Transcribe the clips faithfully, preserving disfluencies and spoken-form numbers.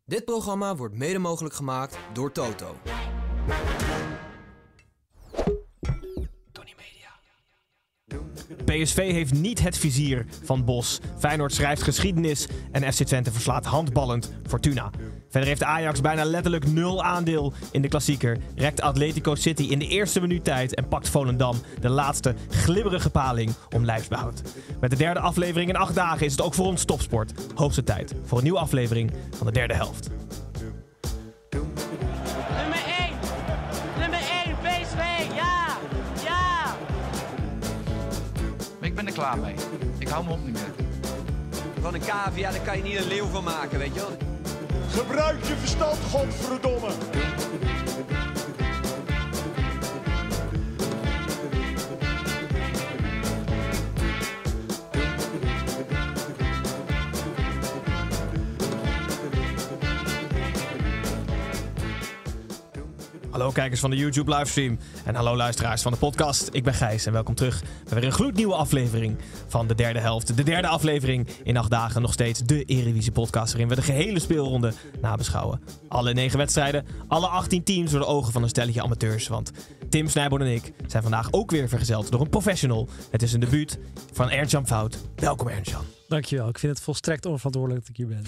Dit programma wordt mede mogelijk gemaakt door Toto. P S V heeft niet het vizier van Bos. Feyenoord schrijft geschiedenis en F C Twente verslaat handballend Fortuna. Verder heeft Ajax bijna letterlijk nul aandeel in de klassieker. Rekt Atletico City in de eerste minuut tijd en pakt Volendam de laatste glibberige paling om lijfsbehoud. Met de derde aflevering in acht dagen is het ook voor ons topsport hoogste tijd voor een nieuwe aflevering van de derde helft. Nummer één! Nummer één, P S V! Ja! Ja! Ik ben er klaar mee. Ik hou me op niet meer. Van een cavia, daar kan je niet een leeuw van maken, weet je wel. Gebruik je verstand, godverdomme. Hallo kijkers van de YouTube livestream en hallo luisteraars van de podcast. Ik ben Gijs en welkom terug bij weer een gloednieuwe aflevering van de derde helft. De derde aflevering in acht dagen, nog steeds de Eredivisie podcast waarin we de gehele speelronde nabeschouwen. Alle negen wedstrijden, alle achttien teams door de ogen van een stelletje amateurs. Want Tim Snijboon en ik zijn vandaag ook weer vergezeld door een professional. Het is een debuut van Ernst-Jan Fout. Welkom Ernst-Jan. Dankjewel. Ik vind het volstrekt onverantwoordelijk dat ik hier ben.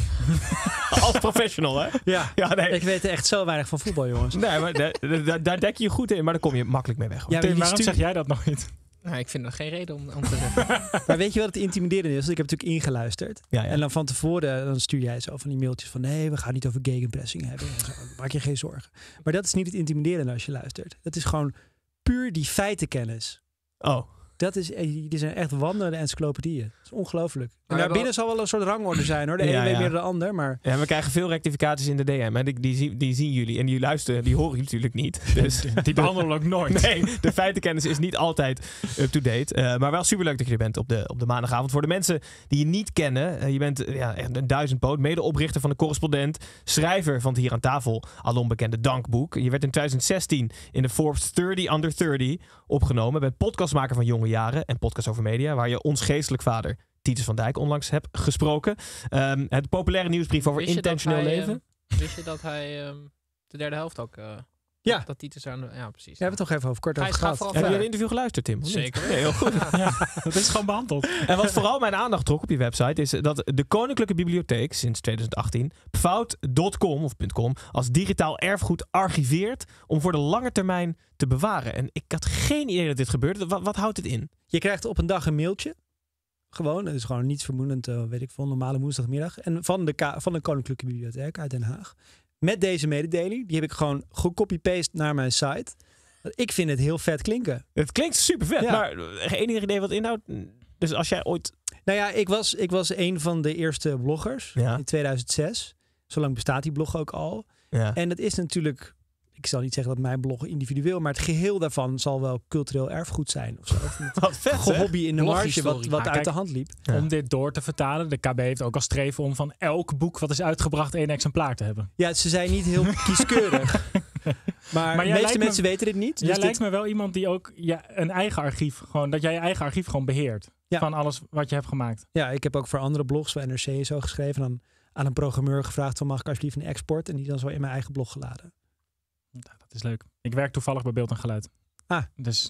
Als professional, hè? Ja, ja nee. Ik weet echt zo weinig van voetbal, jongens. Nee, maar daar, daar, daar dek je je goed in, maar daar kom je makkelijk mee weg. Hoor. Ja, Tim, maar waarom stuur... zeg jij dat nog niet? Nou, ik vind er geen reden om, om te zeggen. Maar weet je wat het intimiderende is? Ik heb natuurlijk ingeluisterd. Ja, ja. En dan van tevoren dan stuur jij zo van die mailtjes van... nee, we gaan niet over gegenpressing hebben. En zo. Maak je geen zorgen. Maar dat is niet het intimiderende als je luistert. Dat is gewoon puur die feitenkennis. Oh. Dat is, die zijn echt wandelende encyclopedieën. Dat is ongelooflijk. En Maar daarbinnen zal wel een soort rangorde zijn, hoor. De Ja, ene weet ja. meer dan de ander, maar... Ja, we krijgen veel rectificaties in de D M. Hè. Die, die, zien, die zien jullie en die luisteren, die horen jullie natuurlijk niet. Dus Die behandelen we ook nooit. nee, de feitenkennis is niet altijd up-to-date. Uh, maar wel superleuk dat je er bent op de, op de maandagavond. Voor de mensen die je niet kennen, uh, je bent uh, ja, echt een duizendpoot, medeoprichter van de Correspondent, schrijver van het hier aan tafel alom bekende Dankboek. Je werd in twintig zestien in de Forbes dertig under dertig opgenomen. Bent podcastmaker van Jonge Jaren en podcast over media, waar je ons geestelijk vader Titus van Dijk onlangs hebt gesproken. Um, het populaire nieuwsbrief over Wist je intentioneel dat hij, leven. Uh, wist je dat hij uh, de derde helft ook... Uh, Ja. Dat, dat Titus aan de... Ja, precies. We hebben het toch even over kort over Gijs, ga gehad. vooral Heb je verder. het interview geluisterd, Tim? Zeker. Nee, heel goed. Ja, dat is gewoon behandeld. En wat vooral mijn aandacht trok op je website is dat de Koninklijke Bibliotheek sinds twintig achttien pfout punt com of .com als digitaal erfgoed archiveert om voor de lange termijn te bewaren. En ik had geen idee dat dit gebeurde. Wat, wat houdt dit in? Je krijgt op een dag een mailtje. Gewoon, het is gewoon niets vermoedend, uh, weet ik veel, normale woensdagmiddag. En van de, K- van de Koninklijke Bibliotheek uit Den Haag. Met deze mededeling. Die heb ik gewoon gecopy-paste naar mijn site. Ik vind het heel vet klinken. Het klinkt super vet, Ja. maar geen idee wat het inhoudt. Dus als jij ooit... Nou ja, ik was, ik was een van de eerste bloggers Ja. in tweeduizend zes. Zo lang bestaat die blog ook al. Ja. En het is natuurlijk... Ik zal niet zeggen dat mijn blog individueel, maar het geheel daarvan zal wel cultureel erfgoed zijn. Of zo. Of een Wat vet, hè? hobby in de marge wat, wat Ja, uit kijk, de hand liep. Ja. Om dit door te vertalen, de K B heeft ook als streven om van elk boek wat is uitgebracht één exemplaar te hebben. Ja, ze zijn niet heel kieskeurig. Maar, Maar de jij meeste lijkt me- mensen weten dit niet. Jij Dus lijkt dit, me wel iemand die ook ja, een eigen archief, gewoon dat jij je eigen archief gewoon beheert. Ja. Van alles wat je hebt gemaakt. ja, ik heb ook voor andere blogs, voor N R C en zo geschreven. Dan aan een programmeur gevraagd van mag ik alsjeblieft een export? En die dan zo in mijn eigen blog geladen. Ja, dat is leuk. Ik werk toevallig bij Beeld en Geluid. Ah. Dus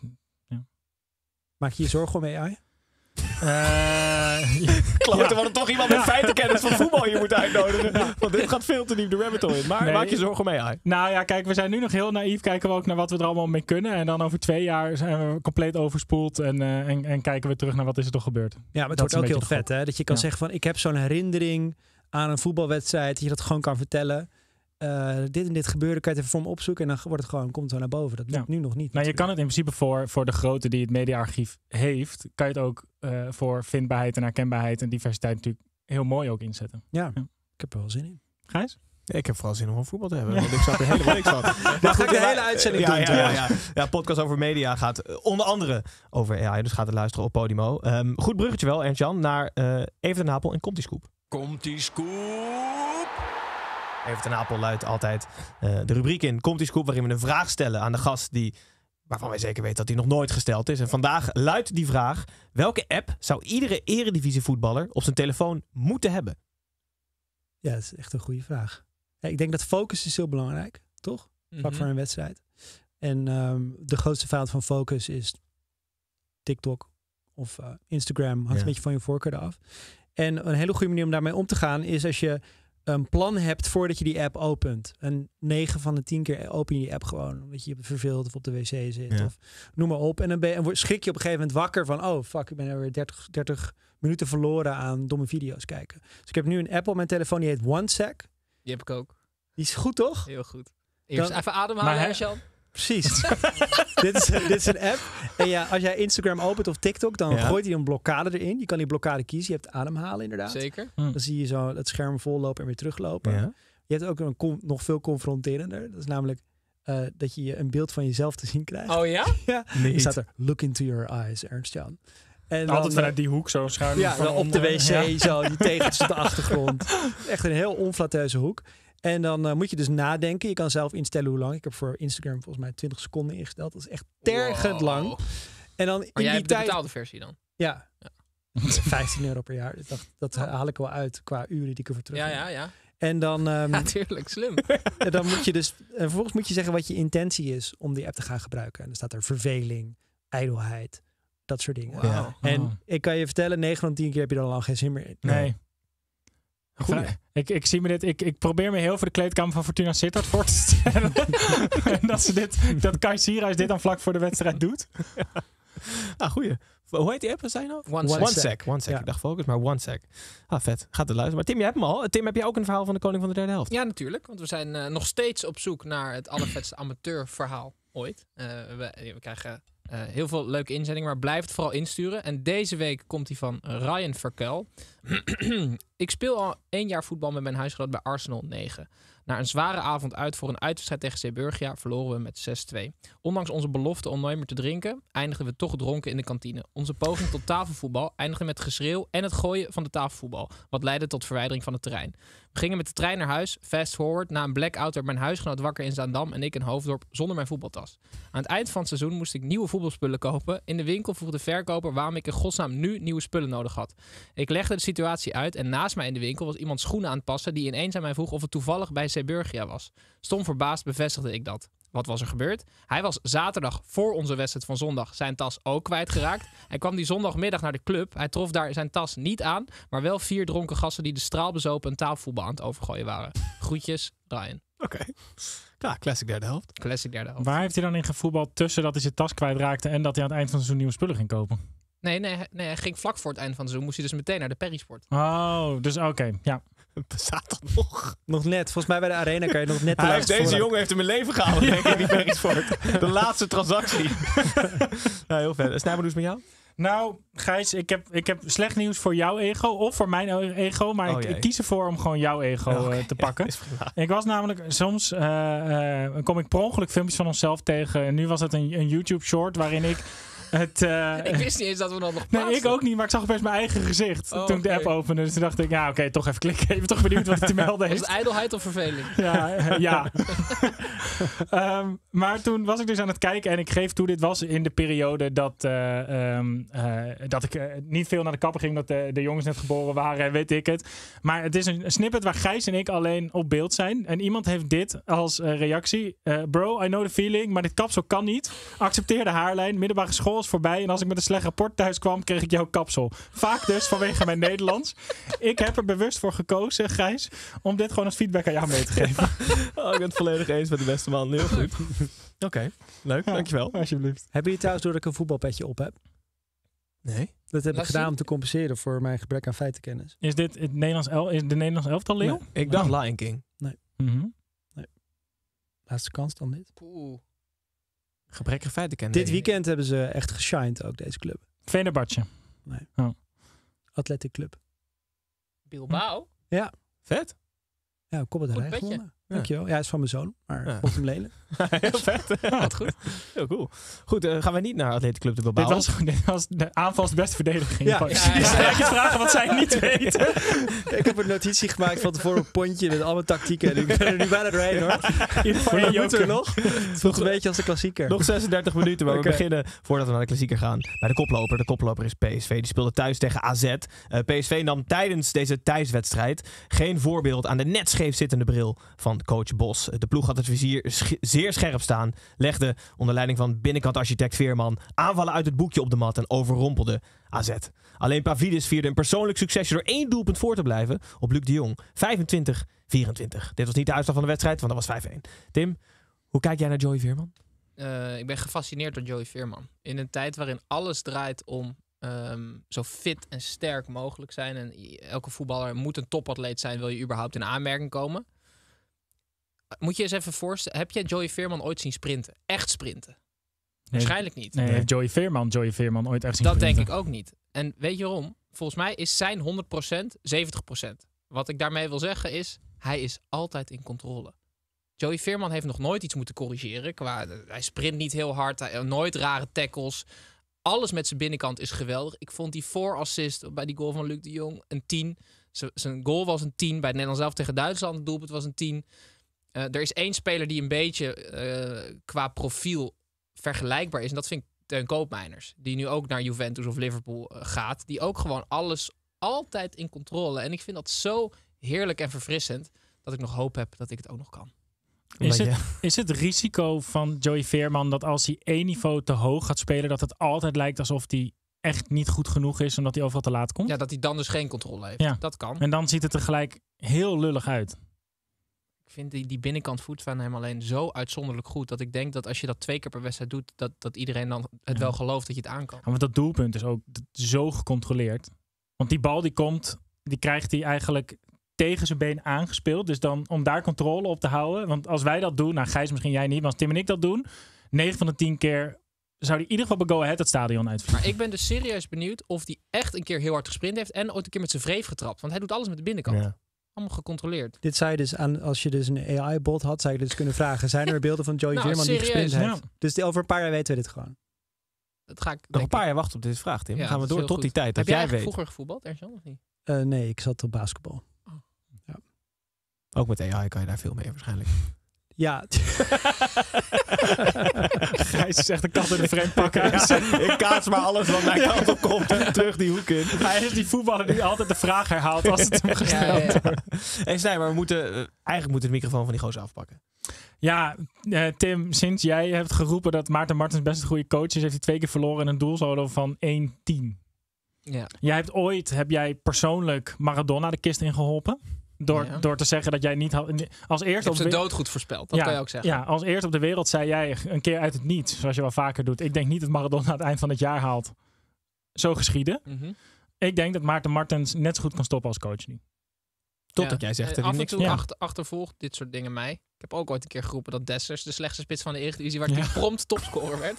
Maak je je zorgen om A I? Uh, Klote, ja. we hadden toch iemand met feitenkennis van voetbal hier moeten uitnodigen. Want dit gaat veel te diep de rabbit hole in. Maar Nee. maak je zorgen mee, AI. Nou ja, kijk, we zijn nu nog heel naïef. Kijken we ook naar wat we er allemaal mee kunnen. En dan over twee jaar zijn we compleet overspoeld. En, uh, en, en kijken we terug naar wat is er toch gebeurd. Ja, maar het Dat is wordt een ook beetje heel de vet, hè? Dat je kan Ja. zeggen van ik heb zo'n herinnering aan een voetbalwedstrijd. Dat je dat gewoon kan vertellen. Uh, dit en dit gebeurde, kan je het even voor me opzoeken. En dan wordt het gewoon, komt het zo naar boven. Dat Ja. lukt nu nog niet. Nou, je kan natuurlijk. het in principe voor, voor de grote die het mediaarchief heeft. Kan je het ook uh, voor vindbaarheid en herkenbaarheid en diversiteit natuurlijk heel mooi ook inzetten. Ja, Ja. ik heb er wel zin in. Gijs? Ja, ik heb vooral zin om van voetbal te hebben. Want ik zat er hele week van. Dat ga ik de hele uitzending ja, doen. Ja, ja, trouwens. ja. ja, podcast over media gaat uh, onder andere over A I. Dus gaat het luisteren op Podimo. Um, goed bruggetje wel, Ernst-Jan, naar uh, Even ten Apel en Komt die Scoop. Komt die scoop? Even ten Apel luidt altijd uh, de rubriek in Komt die Scoop, waarin we een vraag stellen aan de gast die, waarvan wij zeker weten dat die nog nooit gesteld is. En vandaag luidt die vraag: welke app zou iedere eredivisie voetballer op zijn telefoon moeten hebben? Ja, dat is echt een goede vraag. Ja, ik denk dat focus is heel belangrijk, toch? Vlak Mhm. voor een wedstrijd. En um, de grootste fout van focus is TikTok of uh, Instagram. Hangt Ja. een beetje van je voorkeur af. En een hele goede manier om daarmee om te gaan is als je een plan hebt voordat je die app opent. En negen van de tien keer open je die app gewoon. Omdat je verveeld of op de wc zit. Ja. Of noem maar op. En dan ben je, en word- schrik je op een gegeven moment wakker van... oh fuck, ik ben er weer dertig, dertig minuten verloren aan domme video's kijken. Dus ik heb nu een app op mijn telefoon die heet OneSec. Die heb ik ook. Die is goed, toch? Heel goed. Eerst Dan- even ademhalen, Maar hè, hij- Sjan? Precies. dit, is, dit is een app. En ja, als jij Instagram opent of TikTok, dan Ja. gooit hij een blokkade erin. Je kan die blokkade kiezen. Je hebt ademhalen inderdaad. Zeker. Dan zie je zo het scherm vollopen en weer teruglopen. Ja. Je hebt ook een con- nog veel confronterender. Dat is namelijk uh, dat je een beeld van jezelf te zien krijgt. Oh ja? Ja. Niet. Er staat er, look into your eyes, Ernst-Jan. En Altijd dan, vanuit die hoek zo schuin. ja, van dan op de onder. wc, Ja. zo, die tegels op de achtergrond. Echt een heel onflatteuze hoek. En dan uh, moet je dus nadenken. Je kan zelf instellen hoe lang. Ik heb voor Instagram volgens mij twintig seconden ingesteld. Dat is echt tergend Wow. lang. En dan Maar in jij die hebt de tijd... betaalde versie dan? Ja. vijftien euro per jaar. Dus dat, dat haal ik wel uit qua uren die ik ervoor terug Ja, heb. ja, ja. En dan, um, Ja, tuurlijk. Slim. en dan moet je dus... En vervolgens moet je zeggen wat je intentie is om die app te gaan gebruiken. En dan staat er verveling, ijdelheid, dat soort dingen. Wauw. Ja. En Oh. ik kan je vertellen, negen van de tien keer heb je er al lang geen zin meer in. Nee. Ik, Goeie. vraag- ik, ik zie me dit. Ik, ik probeer me heel voor de kleedkamer van Fortuna Sittard voor te stellen. En dat ze dit, dat Kai Sierhuis dit dan vlak voor de wedstrijd doet. Ah, goeie. Hoe heet die app? Wat zei je nou? One One sec. sec. OneSec. OneSec. Ja. Ik dacht Focus, maar OneSec. Ah, vet. Gaat er luisteren. Maar Tim, jij hebt hem al. Tim, heb jij ook een verhaal van de koning van de derde helft? Ja, natuurlijk. Want we zijn uh, nog steeds op zoek naar het allervetste amateurverhaal ooit. Uh, we, we krijgen uh, heel veel leuke inzendingen, maar blijf het vooral insturen. En deze week komt die van Ryan Verkuil. Ik speel al één jaar voetbal met mijn huisgenoot bij Arsenal negen. Na een zware avond uit voor een uitwedstrijd tegen Zeeburgia verloren we met zes twee. Ondanks onze belofte om nooit meer te drinken, eindigden we toch dronken in de kantine. Onze poging tot tafelvoetbal eindigde met geschreeuw en het gooien van de tafelvoetbal, wat leidde tot verwijdering van het terrein. We gingen met de trein naar huis. Fast forward, na een blackout werd mijn huisgenoot wakker in Zaandam en ik in Hoofddorp zonder mijn voetbaltas. Aan het eind van het seizoen moest ik nieuwe voetbalspullen kopen. In de winkel vroeg de verkoper waarom ik in godsnaam nu nieuwe spullen nodig had. Ik legde de situatie uit en naast mij in de winkel was iemand schoenen aan het passen die ineens aan mij vroeg of het toevallig bij Zeeburgia was. Stom verbaasd bevestigde ik dat. Wat was er gebeurd? Hij was zaterdag voor onze wedstrijd van zondag zijn tas ook kwijtgeraakt. Hij kwam die zondagmiddag naar de club. Hij trof daar zijn tas niet aan, maar wel vier dronken gasten die de straalbezopen een tafelvoetbal aan het overgooien waren. Groetjes, Ryan. Oké. Ja, classic derde helft. Classic derde helft. Waar heeft hij dan in gevoetbald tussen dat hij zijn tas kwijtraakte en dat hij aan het eind van het seizoen nieuwe spullen ging kopen? Nee, nee, hij- nee, hij ging vlak voor het eind van het seizoen. Moest hij dus meteen naar de Perisport. Oh, dus oké. Ja. Bestaat dat nog? Nog net. Volgens mij bij de Arena kan je nog net te Hij laatst heeft, deze vooruit. jongen heeft hem in leven gehouden, denk ik, die Perrysport. De laatste transactie. Ja, heel vet. Snijboer, hoe is het met jou? Nou, Gijs, ik heb, ik heb slecht nieuws voor jouw ego of voor mijn ego. Maar Oh, ik, jee. ik kies ervoor om gewoon jouw ego Oh, eh, oké. te pakken. Ja, is prima. Ik was namelijk soms, eh, eh, kom ik per ongeluk filmpjes van onszelf tegen. En nu was het een, een YouTube short waarin ik het... eh, Ik wist niet eens dat we dat nog Nee, plaatsten. ik ook niet, maar ik zag opeens mijn eigen gezicht Oh, toen ik de oké. app opende. Dus toen dacht ik, ja oké, toch even klikken. Ik ben toch benieuwd wat hij te melden Was heeft. het ijdelheid of verveling? Ja, eh, ja. um, maar toen was ik dus aan het kijken en ik geef toe, dit was in de periode dat, uh, um, uh, dat ik uh, niet veel naar de kapper ging, dat de, de jongens net geboren waren en weet ik het. Maar het is een snippet waar Gijs en ik alleen op beeld zijn. En iemand heeft dit als uh, reactie. Uh, bro, I know the feeling, maar dit kapsel kan niet. Accepteer de haarlijn. Middelbare school is voorbij en als ik met een slecht rapport thuis kwam, kreeg ik jouw kapsel. Vaak dus vanwege mijn Nederlands. Ik heb er bewust voor gekozen, Gijs, om dit gewoon als feedback aan jou mee te geven. Oh, ik ben het volledig eens met de beste man. Heel goed. Oké, okay. Leuk. Ja, Dankjewel. Alsjeblieft. Hebben jullie trouwens door dat ik een voetbalpetje op heb? Nee. Dat heb Laat ik gedaan zien. om te compenseren voor mijn gebrek aan feitenkennis. Is dit het Nederlands el is de Nederlands elftal leeuw? Ik dacht Lion King. Mhm. Laatste kans dan dit. Oeh. Gebrekkig feiten kennen. Dit weekend hebben ze echt geshined ook, deze club. Fenerbahce. Athletic Club. Bilbao? Vet. Ja, Copa del Goed Rey petje. gewonnen. Dankjewel. Ja, hij is van mijn zoon. Maar Ja. ik vond hem lelijk. Heel vet. Wat goed. Heel cool. Goed, uh, gaan we niet naar Athletic Club de Bilbao. Dit was, dit was de aanvals de beste verdediging. Ja. Ja. Ja, ja, ja. Stel je vragen wat zij niet weten. Ik heb een notitie gemaakt van tevoren een pontje met allemaal tactieken. En ik ben er nu bijna doorheen hoor. Voor Wat je moeten we joker. nog? Het voelt een beetje als de klassieker. Nog zesendertig minuten, maar Oké. we beginnen voordat we naar de klassieker gaan. Bij de koploper. De koploper is P S V. Die speelde thuis tegen A Z. Uh, P S V nam tijdens deze thuiswedstrijd geen voorbeeld aan de net scheef zittende bril van coach Bos. De ploeg had het vizier sch- zeer scherp staan, legde onder leiding van binnenkant architect Veerman aanvallen uit het boekje op de mat en overrompelde A Z. Alleen Pavlidis vierde een persoonlijk succesje door één doelpunt voor te blijven op Luc de Jong. vijfentwintig vierentwintig. Dit was niet de uitslag van de wedstrijd, want dat was vijf-één. Tim, hoe kijk jij naar Joey Veerman? Uh, ik ben gefascineerd door Joey Veerman. In een tijd waarin alles draait om um, zo fit en sterk mogelijk zijn. En elke voetballer moet een topatleet zijn, wil je überhaupt in aanmerking komen. Moet je eens even voorstellen, heb jij Joey Veerman ooit zien sprinten? Echt sprinten? Waarschijnlijk niet. Nee, heeft Joey Veerman, Joey Veerman ooit echt zien Dat sprinten? denk ik ook niet. En weet je waarom? Volgens mij is zijn honderd procent zeventig procent. Wat ik daarmee wil zeggen is, hij is altijd in controle. Joey Veerman heeft nog nooit iets moeten corrigeren. Qua, hij sprint niet heel hard, hij, nooit rare tackles. Alles met zijn binnenkant is geweldig. Ik vond die voorassist bij die goal van Luc de Jong een tien. Z- zijn goal was een tien. Bij het Nederlands zelf tegen Duitsland het doelpunt was een tien. Uh, er is één speler die een beetje uh, qua profiel vergelijkbaar is. En dat vind ik Teun Koopmeiners. Die nu ook naar Juventus of Liverpool uh, gaat. Die ook gewoon alles altijd in controle. En ik vind dat zo heerlijk en verfrissend dat ik nog hoop heb dat ik het ook nog kan. Is het, is het risico van Joey Veerman dat als hij één niveau te hoog gaat spelen, dat het altijd lijkt alsof hij echt niet goed genoeg is omdat hij overal te laat komt? Ja, dat hij dan dus geen controle heeft. Ja. Dat kan. En dan ziet het tegelijk heel lullig uit. Ik vind die, die binnenkant voet van hem alleen zo uitzonderlijk goed, dat ik denk dat als je dat twee keer per wedstrijd doet, dat, dat iedereen dan het Ja. wel gelooft dat je het aan kan. Ja, want dat doelpunt is ook zo gecontroleerd. Want die bal die komt, die krijgt hij eigenlijk tegen zijn been aangespeeld. Dus dan om daar controle op te houden. Want als wij dat doen, nou Gijs misschien jij niet, maar als Tim en ik dat doen, negen van de tien keer zou hij in ieder geval bij Go Ahead het stadion uitvliegen. Maar ik ben dus serieus benieuwd of hij echt een keer heel hard gesprint heeft en ooit een keer met zijn vreef getrapt. Want hij doet alles met de binnenkant. Ja. Allemaal gecontroleerd. Dit zou je dus aan, als je dus een A I-bot had, zou je dus kunnen vragen. Zijn er beelden van Joey Nou, Veerman die serieus, gesprint heeft? ja. Dus over een paar jaar weten we dit gewoon. Dat ga ik Nog denk een paar ik- jaar wachten op deze vraag, Tim. Ja, Dan gaan we dat is door heel tot die goed. tijd Heb dat jij jij weet. eigenlijk vroeger gevoetbald, Ernst-Jan, of niet? Uh, nee, ik zat op basketbal. Ook met A I kan je daar veel mee waarschijnlijk. Ja, Gijs is echt een kat in de frame pakken. Ik kaats maar alles wat mijn kant op komt terug die hoek in. Hij is die voetballer die altijd de vraag herhaalt als het hem Ja, gesteld ja, ja. Hey Stijn, maar we moeten, uh, eigenlijk moeten we de microfoon van die gozer afpakken. Ja, uh, Tim, sinds jij hebt geroepen dat Maarten Martens best een goede coach is, heeft hij twee keer verloren in een doelsaldo van één tien. Ja. Jij hebt ooit, heb jij persoonlijk Maradona de kist ingeholpen? Door, Ja. door te zeggen dat jij niet had... Als Ik eerste heb op zijn de, dood goed voorspeld. Dat ja, kan je ook zeggen. Ja, als eerste op de wereld zei jij een keer uit het niets, zoals je wel vaker doet. Ik denk niet dat Maradona aan het eind van het jaar haalt. Zo geschieden. Mhm. Ik denk dat Maarten Martens net zo goed kan stoppen als coach nu. Totdat Ja. jij zegt Eh, dat af hij en niks toe Ja. achter, achtervolgt dit soort dingen mij. Ik heb ook ooit een keer geroepen dat Dessers de slechtste spits van de Eredivisie, waar Ja. hij prompt topscorer werd.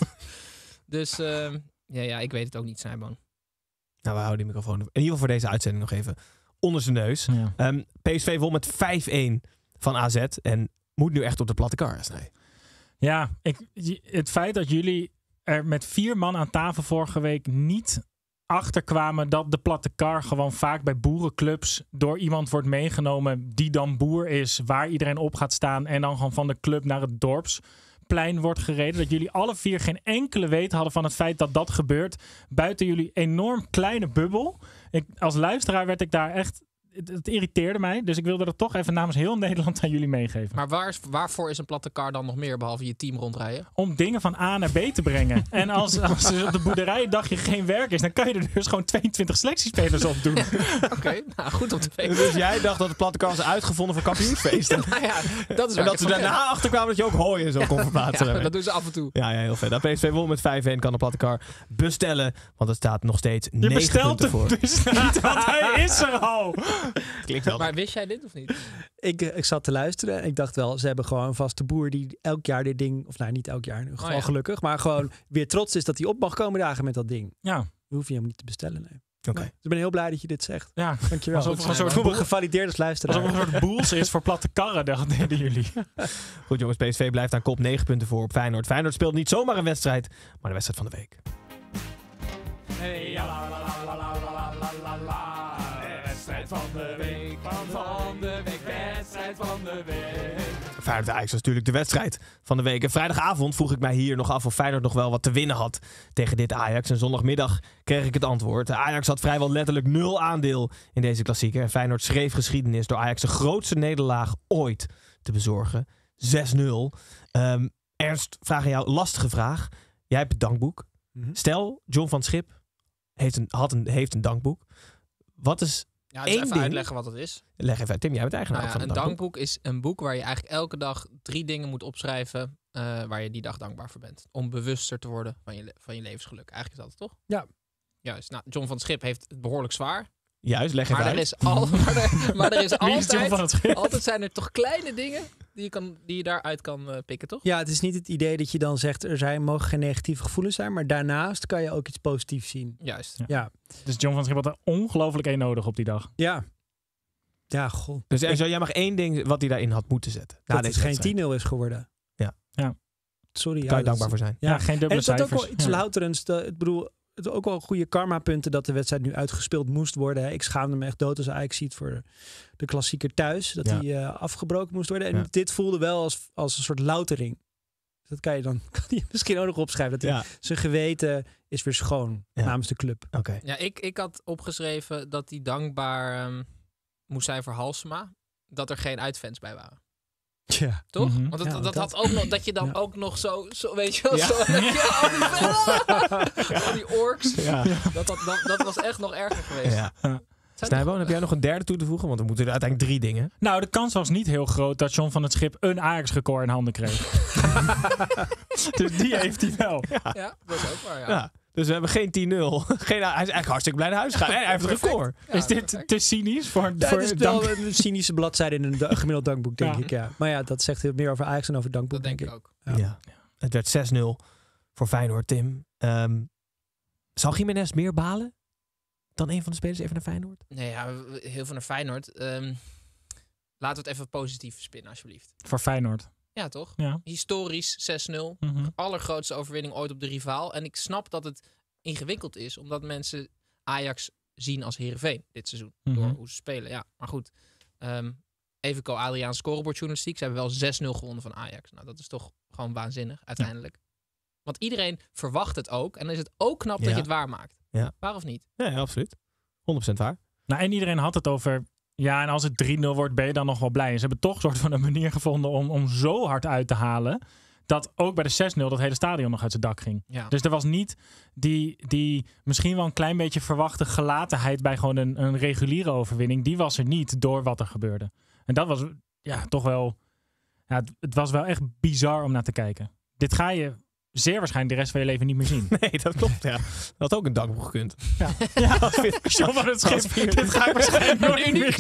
Dus uh, ja, ja, ik weet het ook niet, Snijboon. Nou, we houden die microfoon in ieder geval voor deze uitzending nog even onder zijn neus. Ja. Um, P S V won met vijf-één van A Z en moet nu echt op de platte kar. Nee. Ja, ik, het feit dat jullie er met vier man aan tafel vorige week niet achterkwamen dat de platte kar gewoon vaak bij boerenclubs door iemand wordt meegenomen die dan boer is, waar iedereen op gaat staan en dan gewoon van de club naar het dorpsplein wordt gereden. Dat jullie alle vier geen enkele weet hadden van het feit dat dat gebeurt buiten jullie enorm kleine bubbel. Ik, als luisteraar werd ik daar echt... Het, het irriteerde mij, dus ik wilde dat toch even namens heel Nederland aan jullie meegeven. Maar waar is, waarvoor is een platte kar dan nog meer, behalve je team rondrijden? Om dingen van A naar B te brengen. En als, als er op de boerderij dagje geen werk is, dan kan je er dus gewoon tweeëntwintig selectiespelers op doen. Oké, okay, nou goed om te weten. Dus jij dacht dat de platte kar was uitgevonden voor kampioensfeesten. Nou ja, dat is En dat ze daarna achterkwamen dat je ook hooi en zo kon verplaatsen. Ja, dat doen ze af en toe. Ja, ja, heel vet. Nou, P S V won met vijf-één, kan de platte kar bestellen, want het staat nog steeds Je negen bestelt punten hem voor. dus niet, want hij is er al. Klinkt wel. Maar wist jij dit of niet? ik, ik zat te luisteren en ik dacht wel, ze hebben gewoon een vaste boer die elk jaar dit ding, of nou niet elk jaar, gewoon ja. gelukkig, maar gewoon weer trots is dat hij op mag komen dagen met dat ding. Ja, Dan hoef je hem niet te bestellen, nee. Oké. Dus ik ben heel blij dat je dit zegt. Ja, Dankjewel. alsof er een soort Ik voel me boel- gevalideerd als luisteraar. alsof er een soort boels is voor platte karren, dat deden jullie. Goed jongens, P S V blijft aan kop negen punten voor op Feyenoord. Feyenoord speelt niet zomaar een wedstrijd, maar de wedstrijd van de week. Hey, ja, la, la, la, la, la, la, la, la, la. Wedstrijd van de week, van de week, wedstrijd van de week. Feyenoord Ajax was natuurlijk de wedstrijd van de week. En vrijdagavond vroeg ik mij hier nog af of Feyenoord nog wel wat te winnen had tegen dit Ajax. En zondagmiddag kreeg ik het antwoord. De Ajax had vrijwel letterlijk nul aandeel in deze klassieker. En Feyenoord schreef geschiedenis door Ajax de grootste nederlaag ooit te bezorgen. zes nul. Um, Ernst, vraag aan jou, lastige vraag. Jij hebt het dankboek. Mm-hmm. Stel, John van Schip heeft een, had een, heeft een dankboek. Wat is... Ja, dus Één even ding- uitleggen wat het is. Leg even uit, Tim, jij bent eigenaar Nou ja, van een het dankboek. dankboek is een boek waar je eigenlijk elke dag drie dingen moet opschrijven uh, waar je die dag dankbaar voor bent. Om bewuster te worden van je, le- van je levensgeluk. Eigenlijk is dat het, toch? Ja. Juist. Nou, John van Schip heeft het behoorlijk zwaar. Juist, leg even Maar er uit. is, al, maar er, maar er is Wie is John van altijd, het Schip? altijd zijn er toch kleine dingen die je, kan, die je daaruit kan uh, pikken, toch? Ja, het is niet het idee dat je dan zegt er zijn, mogen geen negatieve gevoelens zijn, maar daarnaast kan je ook iets positiefs zien. Juist. Ja. Ja, Dus John van Schip had er ongelooflijk één nodig op die dag. ja, ja, goh. Dus en zo, jij mag één ding wat hij daarin had moeten zetten. Na Dat deze het geen wedstrijd. tien nul is geworden. Ja. Ja. Sorry. Kan ja, je dat dankbaar is- voor zijn. Ja, geen En dubbele het had ook cijfers. wel iets Ja. louterends. De- Ik bedoel, het is ook wel goede karma-punten dat de wedstrijd nu uitgespeeld moest worden. hè. Ik schaamde me echt dood als Ajax ziet voor de klassieker thuis. Dat Ja. die uh, afgebroken moest worden. En Ja. dit voelde wel als, als een soort loutering. Dus dat kan je dan kan je misschien ook nog opschrijven. Dat hij, Ja, zijn geweten is weer schoon Ja. namens de club. oké. Ja, ik, ik had opgeschreven dat hij dankbaar um, moest zijn voor Halsema. Dat er geen uitfans bij waren. Ja. Toch? Mhm. Want dat, Ja, dat, dat- had ook nog, dat je dan Ja. ook nog zo, zo weet je wel, Ja. zo, dat je al die, al die orks, Ja. dat, dat, dat, dat was echt nog erger geweest. Ja. Ja. Zijn Snijboon, toch- heb jij nog een derde toe te voegen? Want we moeten er uiteindelijk drie dingen. Nou, de kans was niet heel groot dat John van het Schip een Ajax-record in handen kreeg. Dus die heeft hij wel. Ja, dat is ook waar, ja. Ja. Dus we hebben geen tien nul. Geen, hij is eigenlijk hartstikke blij naar huis gegaan. Hij heeft een Perfect. record. Ja, Is dit perfect. te cynisch voor, Ja, voor het is wel dank? een cynische bladzijde in een da- gemiddeld dankboek, denk Ja. ik. Ja. Maar ja, dat zegt heel meer over Ajax dan over dankboek, Dat denk ik ook. Ja. Ja. Het werd zes nul voor Feyenoord, Tim. Um, zal Jiménez meer balen dan een van de spelers even naar Feyenoord? Nee, ja, we- heel veel naar Feyenoord. Um, laten we het even positief spinnen, alsjeblieft. Voor Feyenoord. Ja, toch? Ja. Historisch zes nul. Mhm. Allergrootste overwinning ooit op de rivaal. En ik snap dat het ingewikkeld is, omdat mensen Ajax zien als Heerenveen dit seizoen. Mhm. Door hoe ze spelen, ja. Maar goed, um, Evenko Adriaan scorebordjournalistiek. Ze hebben wel zes nul gewonnen van Ajax. Nou, dat is toch gewoon waanzinnig, uiteindelijk. Want iedereen verwacht het ook. En dan is het ook knap Ja. dat je het waarmaakt. Ja. Waar of niet? Ja, ja, absoluut. honderd procent waar. Nou, en iedereen had het over... Ja, en als het drie nul wordt, ben je dan nog wel blij. En ze hebben toch een soort van een manier gevonden om, om zo hard uit te halen... dat ook bij de zes nul dat hele stadion nog uit zijn dak ging. Ja. Dus er was niet die, die misschien wel een klein beetje verwachte gelatenheid... bij gewoon een, een reguliere overwinning. Die was er niet door wat er gebeurde. En dat was ja, toch wel... Ja, het, het was wel echt bizar om naar te kijken. Dit ga je zeer waarschijnlijk de rest van je leven niet meer zien. Nee, dat klopt, ja. Dat had ook een dankboek gekund. Ja, ja. John van het Schip. Dit ga ik waarschijnlijk nooit meer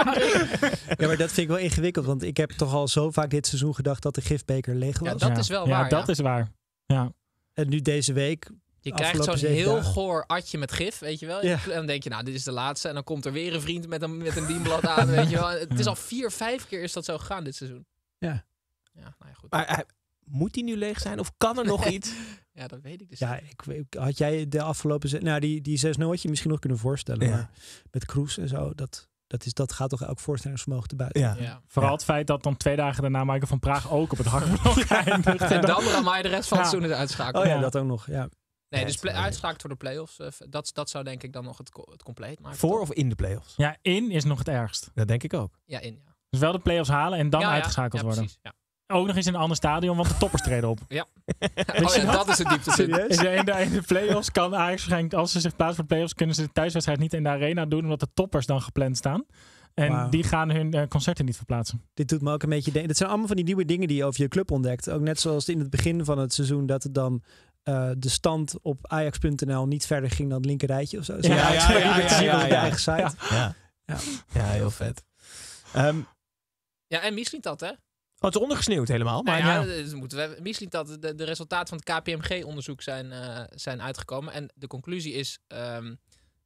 zien. Ja, maar dat vind ik wel ingewikkeld. Want ik heb toch al zo vaak dit seizoen gedacht dat de gifbeker leeg was. Ja, dat is wel ja, waar, dat ja. is waar. Ja. En nu deze week... Je krijgt afgelopen zo'n zeven heel dagen. goor atje met gif, weet je wel. Ja. En dan denk je, nou, dit is de laatste. En dan komt er weer een vriend met een, met een dienblad aan, weet je wel. Het is al vier, vijf keer is dat zo gegaan dit seizoen. Ja. Ja, nou ja, goed. Maar hij, moet hij nu leeg zijn? Of kan er nog iets? Ja, dat weet ik dus Ja, niet. ik, ik- had jij de afgelopen... ze- Nou, die, die zes nul had je misschien nog kunnen voorstellen. Ja. Maar met Kroes en zo, dat, dat, is, dat gaat toch elk voorstellingsvermogen te buiten. Ja. Ja. Vooral Ja. het feit dat dan twee dagen daarna Michael van Praag ook op het hakblok eindigt. En dan Ramai de rest van het Ja. seizoen is uitschakelen. Oh ja, Ja. dat ook nog, ja. Nee, Ja, dus het play- is wel- uitschakeld voor de play-offs. eh, dat, dat zou denk ik dan nog het, co- het compleet maken. Voor toch? of in de play-offs? Ja, in is nog het ergst. Dat denk ik ook. Ja, in. Ja. Dus wel de play-offs halen en dan Ja, ja. uitgeschakeld Ja, worden. precies, ja. Ook nog eens in een ander stadion, want de toppers treden op. Oh ja, dat is het dieptepunt. Serieus? In de, in de, in de play-offs kan Ajax waarschijnlijk, als ze zich plaatsen voor de play-offs, kunnen ze de thuiswedstrijd niet in de arena doen, omdat de toppers dan gepland staan. En Wauw. die gaan hun eh, concerten niet verplaatsen. Dit doet me ook een beetje denken. Dat zijn allemaal van die nieuwe dingen die je over je club ontdekt. Ook net zoals in het begin van het seizoen dat het dan uh, de stand op ajax punt n l niet verder ging dan het linker rijtje of zo. Zo Ja, Ajax ja, maar ja, niet meer te ja, zien ja, op de ja. eigen site. Ja. Ja, Ja. ja heel vet. Um, Ja, en misschien dat, hè? oh, het is ondergesneeuwd helemaal. Maar Nou ja, ja. dus moeten we, misschien dat de, de resultaten van het K P M G-onderzoek zijn, uh, zijn uitgekomen. En de conclusie is, um,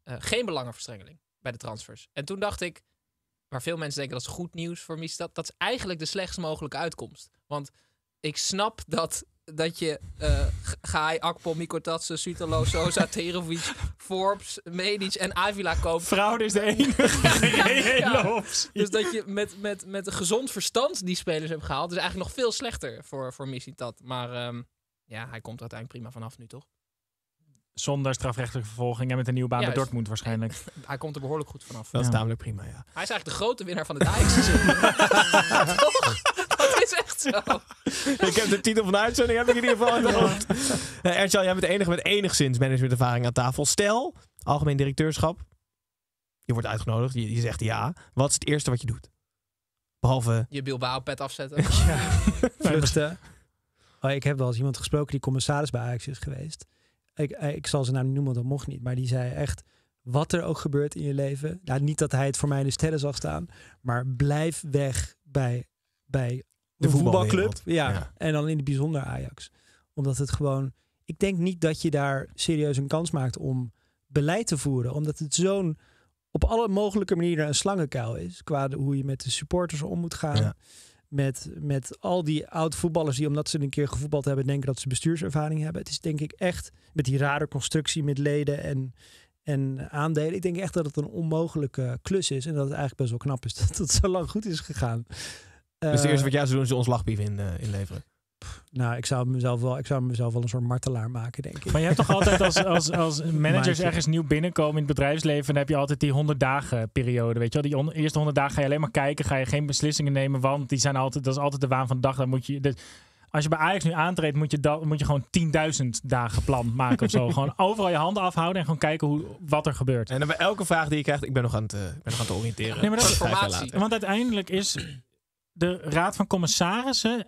uh, geen belangenverstrengeling bij de transfers. En toen dacht ik, waar veel mensen denken dat is goed nieuws voor Mislintat, dat is eigenlijk de slechtst mogelijke uitkomst. Want ik snap dat, dat je uh, Gaai, Akpom, Mikotatse, Sutalo, Sosa, Terovic, Forbes, Medic en Avila koopt. Fraude is de enige hele Ja. optie. Dus dat je met, met, met een gezond verstand die spelers hebt gehaald, is eigenlijk nog veel slechter voor, voor Mislintat. Maar um, ja, hij komt er uiteindelijk prima vanaf nu, toch? Zonder strafrechtelijke vervolging en met een nieuwe baan Juist. bij Dortmund waarschijnlijk. Hij komt er behoorlijk goed vanaf. Dat is Ja. tamelijk prima, ja. Hij is eigenlijk de grote winnaar van de Ajax-seizoen. Toch? Dat is echt zo. Ik heb de titel van de uitzending heb ik in ieder geval in de hoofd. Uh, Ernst-Jan, jij bent de enige met enigszins managementervaring aan tafel. Stel, algemeen directeurschap. Je wordt uitgenodigd, je, je zegt ja. Wat is het eerste wat je doet? Behalve... Je Bilbao-pet afzetten. Vluchten. Oh, ik heb wel eens iemand gesproken die commissaris bij Ajax is geweest. Ik, ik zal zijn naam niet noemen, want dat mocht niet. Maar die zei echt, wat er ook gebeurt in je leven. Nou, niet dat hij het voor mij in de sterren zag staan. Maar blijf weg bij, bij De een voetbalclub. voetbalwereld. Ja, Ja. en dan in het bijzonder Ajax. Omdat het gewoon... Ik denk niet dat je daar serieus een kans maakt om beleid te voeren. Omdat het zo'n op alle mogelijke manieren een slangenkuil is. Qua de, hoe je met de supporters om moet gaan. Ja. Met, met al die oud-voetballers die, omdat ze een keer gevoetbald hebben, denken dat ze bestuurservaring hebben. Het is denk ik echt met die rare constructie met leden en, en aandelen. Ik denk echt dat het een onmogelijke klus is. En dat het eigenlijk best wel knap is dat het zo lang goed is gegaan. Dus het Uh, eerste wat jij zou doen is ons lachbrief in, uh, inleveren. Nou, ik zou mezelf wel, ik zou mezelf wel een soort martelaar maken, denk ik. Maar je hebt toch altijd als, als, als managers Maatje. ergens nieuw binnenkomen in het bedrijfsleven, dan heb je altijd die honderd dagen periode. Weet je wel? Die on- eerste honderd dagen ga je alleen maar kijken, ga je geen beslissingen nemen, want die zijn altijd, dat is altijd de waan van de dag. Dan moet je, de, als je bij Ajax nu aantreedt, moet je, dat, moet je gewoon tienduizend dagen plan maken of zo. Gewoon overal je handen afhouden en gewoon kijken hoe, wat er gebeurt. En dan bij elke vraag die je krijgt, ik ben nog aan het, uh, ik ben nog aan het oriënteren. Nee, maar dat is Vijf jaar informatie. later. Want uiteindelijk is de Raad van Commissarissen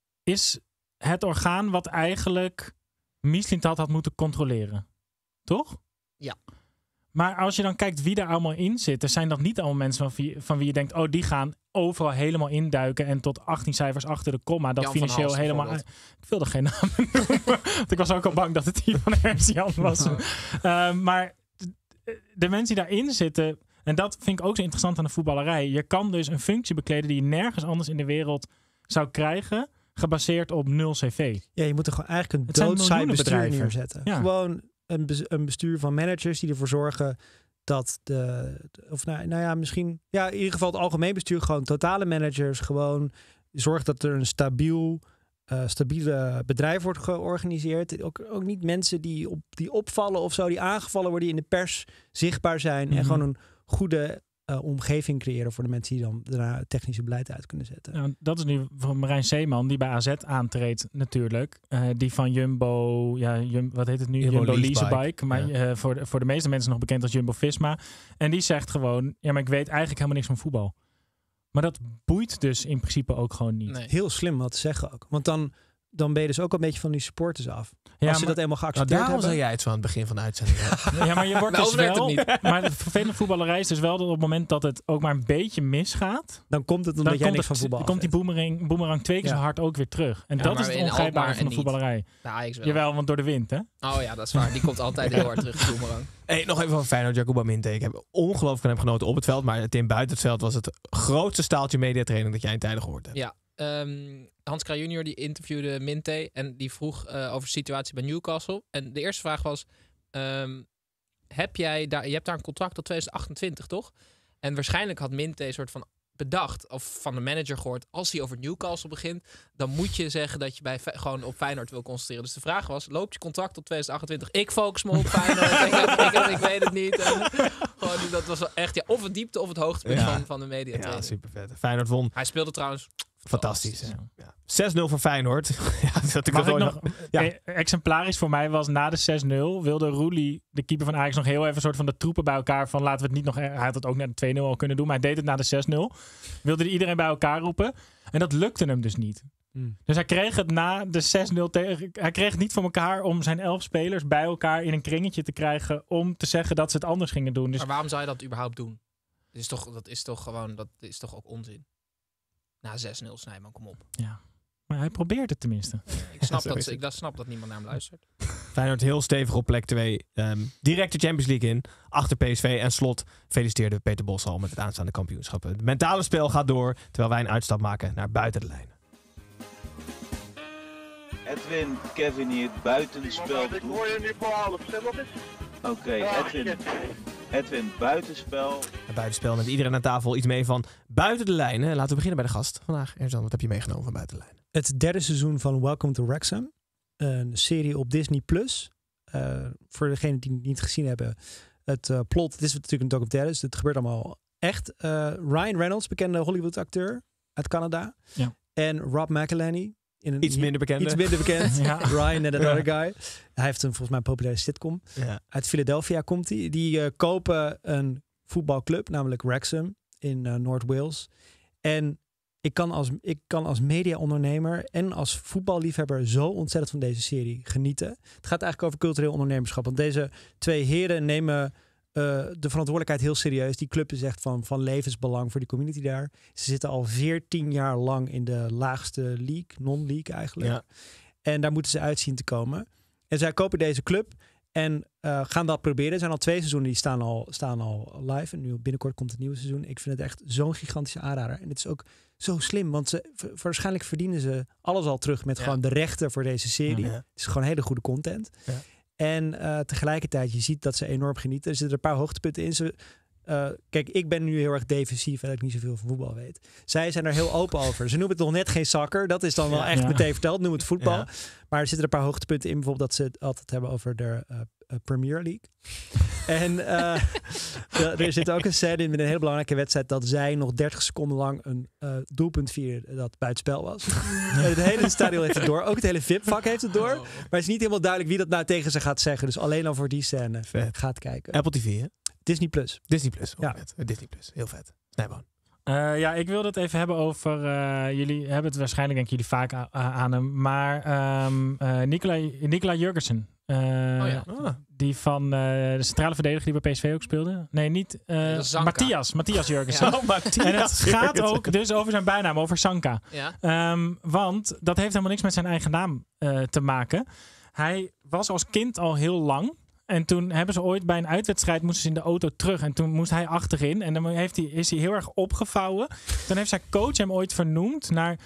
is het orgaan wat eigenlijk Mislintat had moeten controleren. Toch? Ja. Maar als je dan kijkt wie daar allemaal in zitten, zijn dat niet allemaal mensen van wie, van wie je denkt, oh, die gaan overal helemaal induiken en tot achttien cijfers achter de komma. Dat Jan van financieel Hals helemaal... bijvoorbeeld. Ik wilde geen namen noemen, want ik was ook al bang dat het die van Ernst Jan was. Uh, maar de, de mensen die daarin zitten, en dat vind ik ook zo interessant aan de voetballerij. Je kan dus een functie bekleden die je nergens anders in de wereld zou krijgen, gebaseerd op nul cv. Ja, je moet er gewoon eigenlijk een Het zijn doodsaai miljoenen bestuur bedrijven. neerzetten. Ja. Gewoon een, bes- een bestuur van managers die ervoor zorgen dat de, of nou, nou ja, misschien, ja, in ieder geval het algemeen bestuur, gewoon totale managers, gewoon zorgt dat er een stabiel, uh, stabiele bedrijf wordt georganiseerd. Ook, ook niet mensen die, op, die opvallen of zo, die aangevallen worden, die in de pers zichtbaar zijn. Mhm. En gewoon een goede uh, omgeving creëren voor de mensen die dan daarna het technische beleid uit kunnen zetten. Nou, dat is nu van Marijn Zeeman, die bij A Z aantreedt natuurlijk. Uh, die van Jumbo, ja, Jum, wat heet het nu? Jumbo Jumbo Leasebike. Leasebike. Maar Ja. uh, voor, de, voor de meeste mensen nog bekend als Jumbo-Visma. En die zegt gewoon, ja, maar ik weet eigenlijk helemaal niks van voetbal. Maar dat boeit dus in principe ook gewoon niet. Nee. Heel slim wat te zeggen ook. Want dan, dan ben je dus ook een beetje van die supporters af. Ja, Als ze maar, dat eenmaal Nou, geaccepteerd daarom zei hebben. jij het zo aan het begin van de uitzending. hè? ja, maar je wordt Nou, dus werkt wel... het Maar de vervelende voetballerij is dus wel dat op het moment dat het ook maar een beetje misgaat, Dan komt het dan omdat jij komt, niks van het, voetbal komt die af weet. boemerang, boemerang twee keer Ja. zo hard ook weer terug. En Ja, dat maar is het in ongrijpbare Alkmaar van de en voetballerij. De Ajax wel. Jawel, want door de wind, hè? Oh ja, dat is waar. Die komt altijd heel hard terug, de boomerang. Hey, nog even van Feyenoord, Jacoba Minte. Ik heb ongelooflijk van hem genoten op het veld. Maar Tim buiten het veld was het grootste staaltje mediatraining dat jij in tijden gehoord hebt. Ja. Um, Hans Kraaij junior die interviewde Minte en die vroeg uh, over de situatie bij Newcastle. En de eerste vraag was, um, heb jij daar, je hebt daar een contract tot twintig achtentwintig, toch? En waarschijnlijk had Minte een soort van bedacht, of van de manager gehoord, als hij over Newcastle begint, dan moet je zeggen dat je bij Fe- gewoon op Feyenoord wil concentreren. Dus de vraag was, loopt je contract tot twintig achtentwintig? Ik focus me op Feyenoord, ik, ik, ik, ik weet het niet. En, gewoon, dat was wel echt, ja, of het diepte of het hoogtepunt Ja. van, van de media. Ja, super vet. Feyenoord won. Hij speelde trouwens Fantastisch. Hè? Ja. zes nul voor Feyenoord. ja, dat ik Mag dat ik ooit nog, Ja. eh, exemplarisch voor mij was na de zes nul wilde Roelie, de keeper van Ajax, nog heel even een soort van de troepen bij elkaar van laten we het niet nog... Hij had het ook na de twee nul al kunnen doen, maar hij deed het na de zes nul. Wilde hij iedereen bij elkaar roepen. En dat lukte hem dus niet. Hmm. Dus hij kreeg het na de zes nul tegen... Hij kreeg het niet voor elkaar om zijn elf spelers bij elkaar in een kringetje te krijgen om te zeggen dat ze het anders gingen doen. Dus Maar waarom zou je dat überhaupt doen? Dat is toch, dat is toch gewoon, dat is toch ook onzin? Na zes nul, Snijman, kom op. ja. Maar hij probeert het tenminste. Ik snap, zo dat, is het. ik dat snap dat niemand naar hem luistert. Feyenoord heel stevig op plek twee. Um, direct de Champions League in. Achter P S V. En Slot feliciteerde Peter Bos al met het aanstaande kampioenschap. Het mentale spel gaat door. Terwijl wij een uitstap maken naar buiten de lijnen. Edwin, Kevin hier, buitenspel. Ik hoor je nu voor half. Oké, okay, Edwin. Edwin, buitenspel. Een buitenspel met iedereen aan tafel iets mee van buiten de lijnen. Laten we beginnen bij de gast vandaag. Erzan, wat heb je meegenomen van buiten de lijnen? Het derde seizoen van Welcome to Wrexham. Een serie op Disney Plus. Uh, voor degenen die het niet gezien hebben. Het uh, plot, het is natuurlijk een documentaire, dus het gebeurt allemaal echt. Uh, Ryan Reynolds, bekende Hollywood acteur uit Canada. Ja. En Rob McElhenney. In een, iets minder bekend. Iets minder bekend. Ja. Ryan en that Ja. other guy. Hij heeft een volgens mij een populaire sitcom. Ja. Uit Philadelphia komt hij. Die uh, kopen een voetbalclub, namelijk Wrexham in uh, Noord-Wales. En ik kan als, ik kan als media-ondernemer en als voetballiefhebber zo ontzettend van deze serie genieten. Het gaat eigenlijk over cultureel ondernemerschap. Want deze twee heren nemen Uh, de verantwoordelijkheid heel serieus. Die club is echt van, van levensbelang voor die community daar. Ze zitten al veertien jaar lang in de laagste league, non-league eigenlijk. Ja. En daar moeten ze uit zien te komen. En zij kopen deze club en uh, gaan dat proberen. Er zijn al twee seizoenen die staan al, staan al live. En nu binnenkort komt het nieuwe seizoen. Ik vind het echt zo'n gigantische aanrader. En het is ook zo slim, want ze, v- waarschijnlijk verdienen ze alles al terug met Ja. gewoon de rechten voor deze serie. Ja. Het is gewoon hele goede content. Ja. En uh, tegelijkertijd, je ziet dat ze enorm genieten. Er zitten een paar hoogtepunten in. Ze, uh, kijk, ik ben nu heel erg defensief en dat ik niet zoveel van voetbal weet. Zij zijn er heel open over. Ze noemen het nog net geen soccer. Dat is dan wel echt Ja. meteen verteld. Noem het voetbal. Ja. Maar er zitten een paar hoogtepunten in. Bijvoorbeeld dat ze het altijd hebben over de uh, uh, Premier League. En uh, de, er zit ook een scène in met een hele belangrijke wedstrijd dat zij nog dertig seconden lang een uh, doelpunt vierden dat buitenspel was. En het hele stadion heeft het door. Ook het hele V I P-vak heeft het door. Maar het is niet helemaal duidelijk wie dat nou tegen ze gaat zeggen. Dus alleen al voor die scène Vet. gaat kijken. Apple T V, hè? Disney Plus. Disney Plus. Oh, Ja. vet. Disney Plus. Heel vet. Snijboon. Uh, ja, ik wilde het even hebben over... Uh, jullie hebben het waarschijnlijk, denk jullie, vaak a- a- aan hem. Maar um, uh, Nicola, Nicola Jurgensen. Uh, Oh ja. Ah. Die van uh, de centrale verdediger die bij P S V ook speelde. Nee, niet... Uh, dat is Zanka. Matthias. Matthias Jurgensen. Ja. Oh, Matthias En het gaat Jurgensen. ook dus over zijn bijnaam, over Sanka. Ja. Um, want dat heeft helemaal niks met zijn eigen naam uh, te maken. Hij was als kind al heel lang. En toen hebben ze ooit bij een uitwedstrijd moesten ze in de auto terug. En toen moest hij achterin. En dan heeft hij, is hij heel erg opgevouwen. Toen heeft zijn coach hem ooit vernoemd naar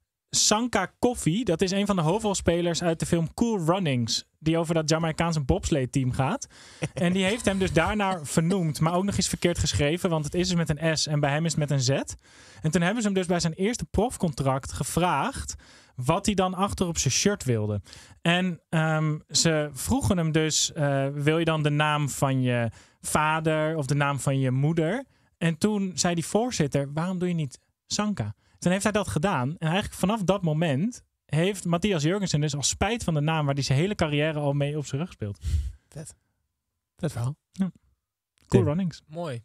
Sanka Coffee. Dat is een van de hoofdrolspelers uit de film Cool Runnings. Die over dat Jamaicaanse bobsleeteam gaat. En die heeft hem dus daarnaar vernoemd. Maar ook nog eens verkeerd geschreven. Want het is dus met een S en bij hem is het met een Z. En toen hebben ze hem dus bij zijn eerste profcontract gevraagd wat hij dan achter op zijn shirt wilde. En um, ze vroegen hem dus, uh, wil je dan de naam van je vader of de naam van je moeder? En toen zei die voorzitter, waarom doe je niet Sanka? Toen heeft hij dat gedaan. En eigenlijk vanaf dat moment heeft Matthias Jurgensen dus al spijt van de naam waar hij zijn hele carrière al mee op zijn rug speelt. Vet. Vet verhaal. Cool Tim. Runnings. Mooi.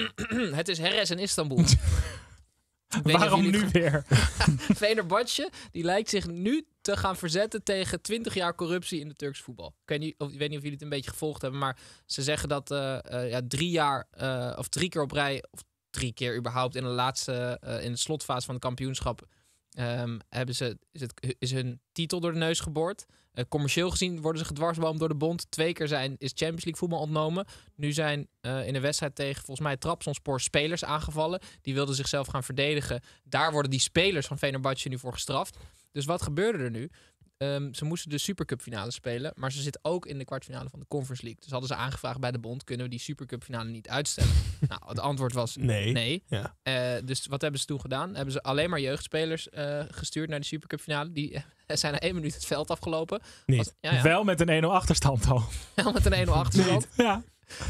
Het is Herres in Istanbul. Ik weet niet of Waarom jullie nu het- weer? Fenerbahce, die lijkt zich nu te gaan verzetten tegen twintig jaar corruptie in de Turkse voetbal. Ik weet niet of, ik weet niet of jullie het een beetje gevolgd hebben, maar ze zeggen dat uh, uh, ja, drie jaar uh, of drie keer op rij, of drie keer überhaupt in de laatste, uh, in de slotfase van het kampioenschap, um, hebben ze, is, het, is hun titel door de neus geboord. Uh, commercieel gezien worden ze gedwarsboomd door de bond. Twee keer zijn, is Champions League voetbal ontnomen. Nu zijn uh, in een wedstrijd tegen volgens mij Trabzonspor spelers aangevallen. Die wilden zichzelf gaan verdedigen. Daar worden die spelers van Fenerbahce nu voor gestraft. Dus wat gebeurde er nu? Um, ze moesten de Supercup finale spelen, maar ze zitten ook in de kwartfinale van de Conference League. Dus hadden ze aangevraagd bij de bond, kunnen we die Supercup finale niet uitstellen? Nou, het antwoord was Nee. nee. Ja. Uh, dus wat hebben ze toen gedaan? Hebben ze alleen maar jeugdspelers uh, gestuurd naar de Supercup finale. Die uh, zijn na één minuut het veld afgelopen. Niet. Was, ja, ja, Wel met een één nul achterstand al. wel met een één nul achterstand. Ja.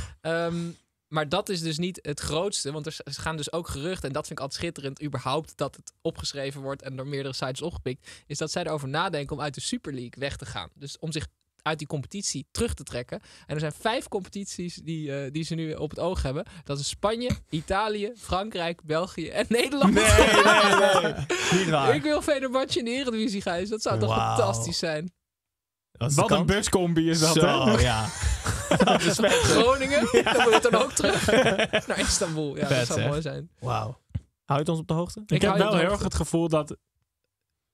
Um, maar dat is dus niet het grootste. Want er gaan dus ook geruchten. En dat vind ik altijd schitterend. Überhaupt dat het opgeschreven wordt en door meerdere sites opgepikt. Is dat zij erover nadenken om uit de Super League weg te gaan. Dus om zich uit die competitie terug te trekken. En er zijn vijf competities die, uh, die ze nu op het oog hebben. Dat is Spanje, Italië, Frankrijk, België en Nederland. Nee, nee, nee. Niet waar. Ik wil Fenerbahce in de Eredivisie, Gijs. Dat zou toch Wauw. fantastisch zijn. Wat Wat een buscombi is dat, Zo, hè? ja. Dat is vet. Groningen, dan moet het dan ook terug naar Istanbul. Ja, Vet, dat zou hè? mooi zijn. Wauw. Hou je het ons op de hoogte? Ik, hou heb je wel op de heel erg hoogte. het gevoel dat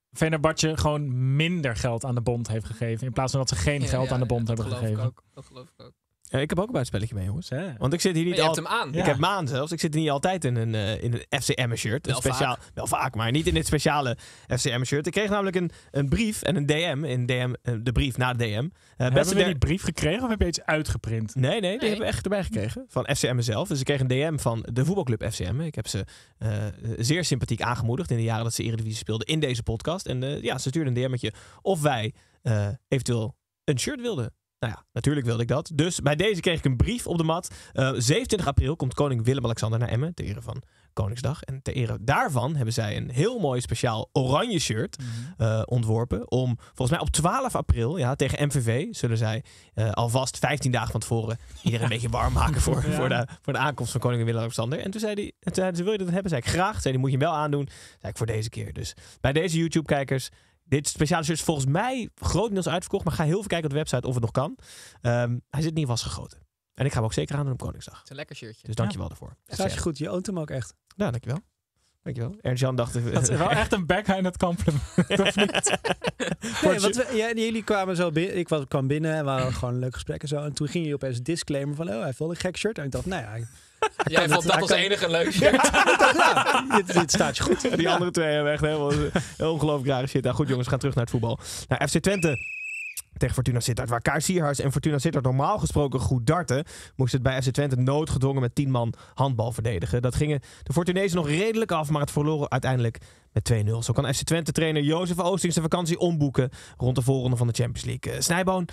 Fenerbahce gewoon minder geld aan de bond heeft gegeven. In plaats van dat ze geen Ja, geld ja, aan de ja, bond dat hebben geloof ik gegeven. ook. Dat geloof ik ook. Ja, ik heb ook een buitenspelletje mee, jongens. Ja. Want ik zit hier niet Maar je al... hebt hem aan. Ik Ja. heb hem aan zelfs. Ik zit niet altijd in een, uh, in een F C Emmen shirt. Een Wel speciaal, vaak. Wel vaak, maar niet in dit speciale F C Emmen shirt. Ik kreeg namelijk een, een brief en een D M. In D M uh, de brief na de D M. Uh, Hebben we der- die brief gekregen of heb je iets uitgeprint? Nee, nee, die Nee. hebben we echt erbij gekregen. Van F C Emmen zelf. Dus ik kreeg een D M van de voetbalclub F C Emmen. Ik heb ze uh, zeer sympathiek aangemoedigd in de jaren dat ze Eredivisie speelden in deze podcast. En uh, ja, ze stuurden een D M'tje of wij uh, eventueel een shirt wilden. Nou ja, natuurlijk wilde ik dat. Dus bij deze kreeg ik een brief op de mat. Uh, zevenentwintig april komt koning Willem-Alexander naar Emmen. Ter ere van Koningsdag. En ter ere daarvan hebben zij een heel mooi speciaal oranje shirt uh, ontworpen. Om volgens mij op twaalf april ja, tegen M V V zullen zij uh, alvast vijftien dagen van tevoren iedereen een beetje warm maken voor, Ja. voor, de, voor de aankomst van koning Willem-Alexander. En toen zei hij, en toen zeiden ze, wil je dat hebben? Zei ik graag. Zei hij, moet je hem wel aandoen. Zei ik voor deze keer. Dus bij deze YouTube-kijkers... Dit speciale shirt is volgens mij grotendeels uitverkocht. Maar ga heel even kijken op de website of het nog kan. Um, hij zit niet vastgegoten. En ik ga hem ook zeker aandoen op Koningsdag. Het is een lekker shirtje. Dus dankjewel daarvoor. Staat je goed, je oont hem ook echt. Ja, dankjewel. Dankjewel. Ernst-Jan dacht... Dat is wel echt een backhand compliment. Of niet? Nee, want we, ja, jullie kwamen zo binnen. Ik was, kwam binnen en we hadden gewoon een leuk gesprek en zo. En toen ging je opeens een disclaimer van, oh, hij heeft wel een gek shirt. En ik dacht, nou ja... Jij vond het- dat als kan- enige leuk shirt. ja, dit, dit staat je goed. Die andere twee hebben echt helemaal heel ongelooflijk rare shit. Nou goed jongens, we gaan terug naar het voetbal. Nou, F C Twente tegen Fortuna Sittard. Waar Kaar Sierhuis en Fortuna Sittard normaal gesproken goed darten, moest het bij F C Twente noodgedwongen met tien man handbal verdedigen. Dat gingen de Fortunezen nog redelijk af, maar het verloren uiteindelijk met twee nul. Zo kan F C Twente trainer Jozef Oosting zijn vakantie omboeken rond de voorronde van de Champions League. Uh, Snijboon,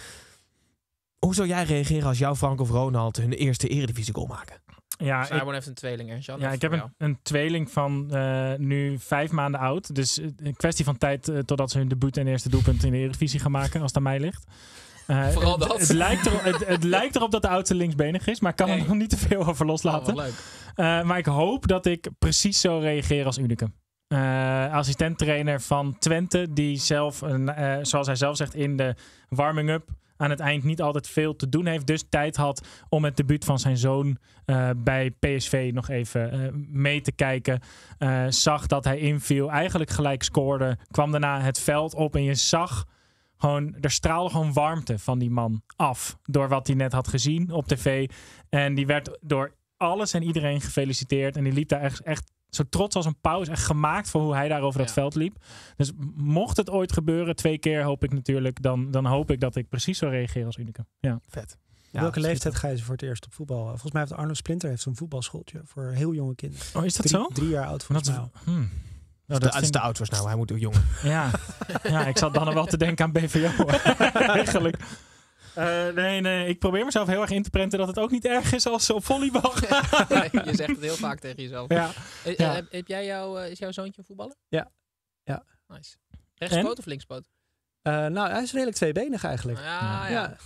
hoe zou jij reageren als jouw Frank of Ronald hun eerste eredivisie goal maken? Ja, ik, Simon heeft een tweeling, hè, Jan? ja, ik heb een, een tweeling van uh, nu vijf maanden oud. Dus uh, een kwestie van tijd uh, totdat ze hun debuut en eerste doelpunt in de Eredivisie gaan maken, als het aan mij ligt. Uh, Vooral het, dat. Het lijkt, er, het, het lijkt erop dat de oudste linksbenig is, maar ik kan Nee. er nog niet te veel over loslaten. Oh, wat leuk. Uh, maar ik hoop dat ik precies zo reageer als Unicum. Uh, assistent-trainer van Twente, die zelf, uh, zoals hij zelf zegt, in de warming-up aan het eind niet altijd veel te doen heeft. Dus tijd had om het debuut van zijn zoon uh, bij P S V nog even uh, mee te kijken. Uh, zag dat hij inviel, eigenlijk gelijk scoorde. Kwam daarna het veld op en je zag gewoon, er straalde gewoon warmte van die man af. Door wat hij net had gezien op tv. En die werd door alles en iedereen gefeliciteerd. En die liep daar echt, echt zo trots als een paus. Echt gemaakt voor hoe hij daar over Ja. het veld liep. Dus mocht het ooit gebeuren, twee keer hoop ik natuurlijk. Dan, dan hoop ik dat ik precies zo reageer als Unicum. Ja. Vet. Op welke leeftijd ga je voor het eerst op voetbal? Volgens mij heeft Arno Splinter heeft zo'n voetbalschooltje voor heel jonge kinderen. Oh, is dat drie, zo? Drie jaar oud volgens Dat mij. is, hmm. Dat, dat is vind- te oud voor nou. Hij moet jongen. Ja. ja, ik zat dan nog wel te denken aan B V O. Eigenlijk. Uh, nee, nee. Ik probeer mezelf heel erg in te prenten dat het ook niet erg is als ze op volleybal gaan. Nee, je zegt het heel vaak tegen jezelf. Ja. Eh, Ja. eh, heb, heb jij jou, eh, is jouw zoontje een voetballer? Ja. Ja. Nice. Rechtspoot En? of linkspoot? Uh, nou, hij is redelijk tweebenig eigenlijk. Ja, ja. Ja.